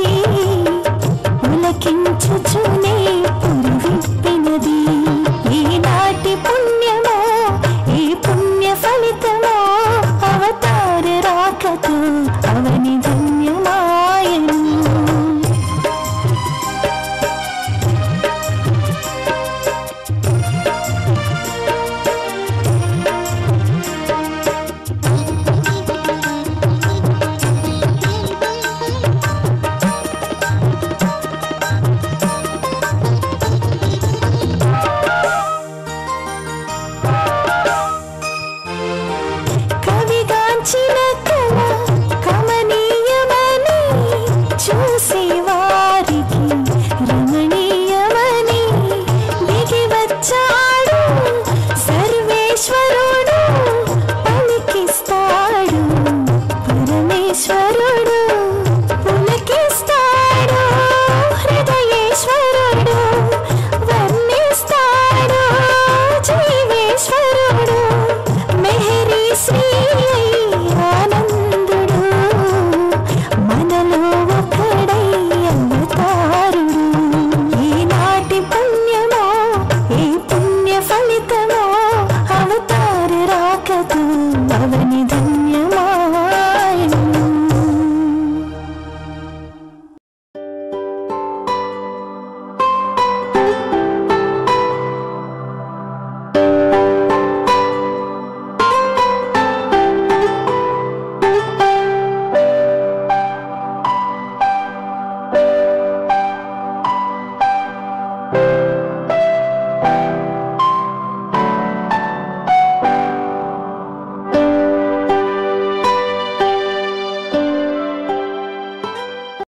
పులకించుచునే పురువిప్పినది ఈనాటి పుణ్యమో ఈ పుణ్య ఫలితమో అవతార రాకతో అవని ధన్యమాయను. చూసేవారికి రమణీయమని దిగి వచ్చాడు సర్వేశ్వరుడు.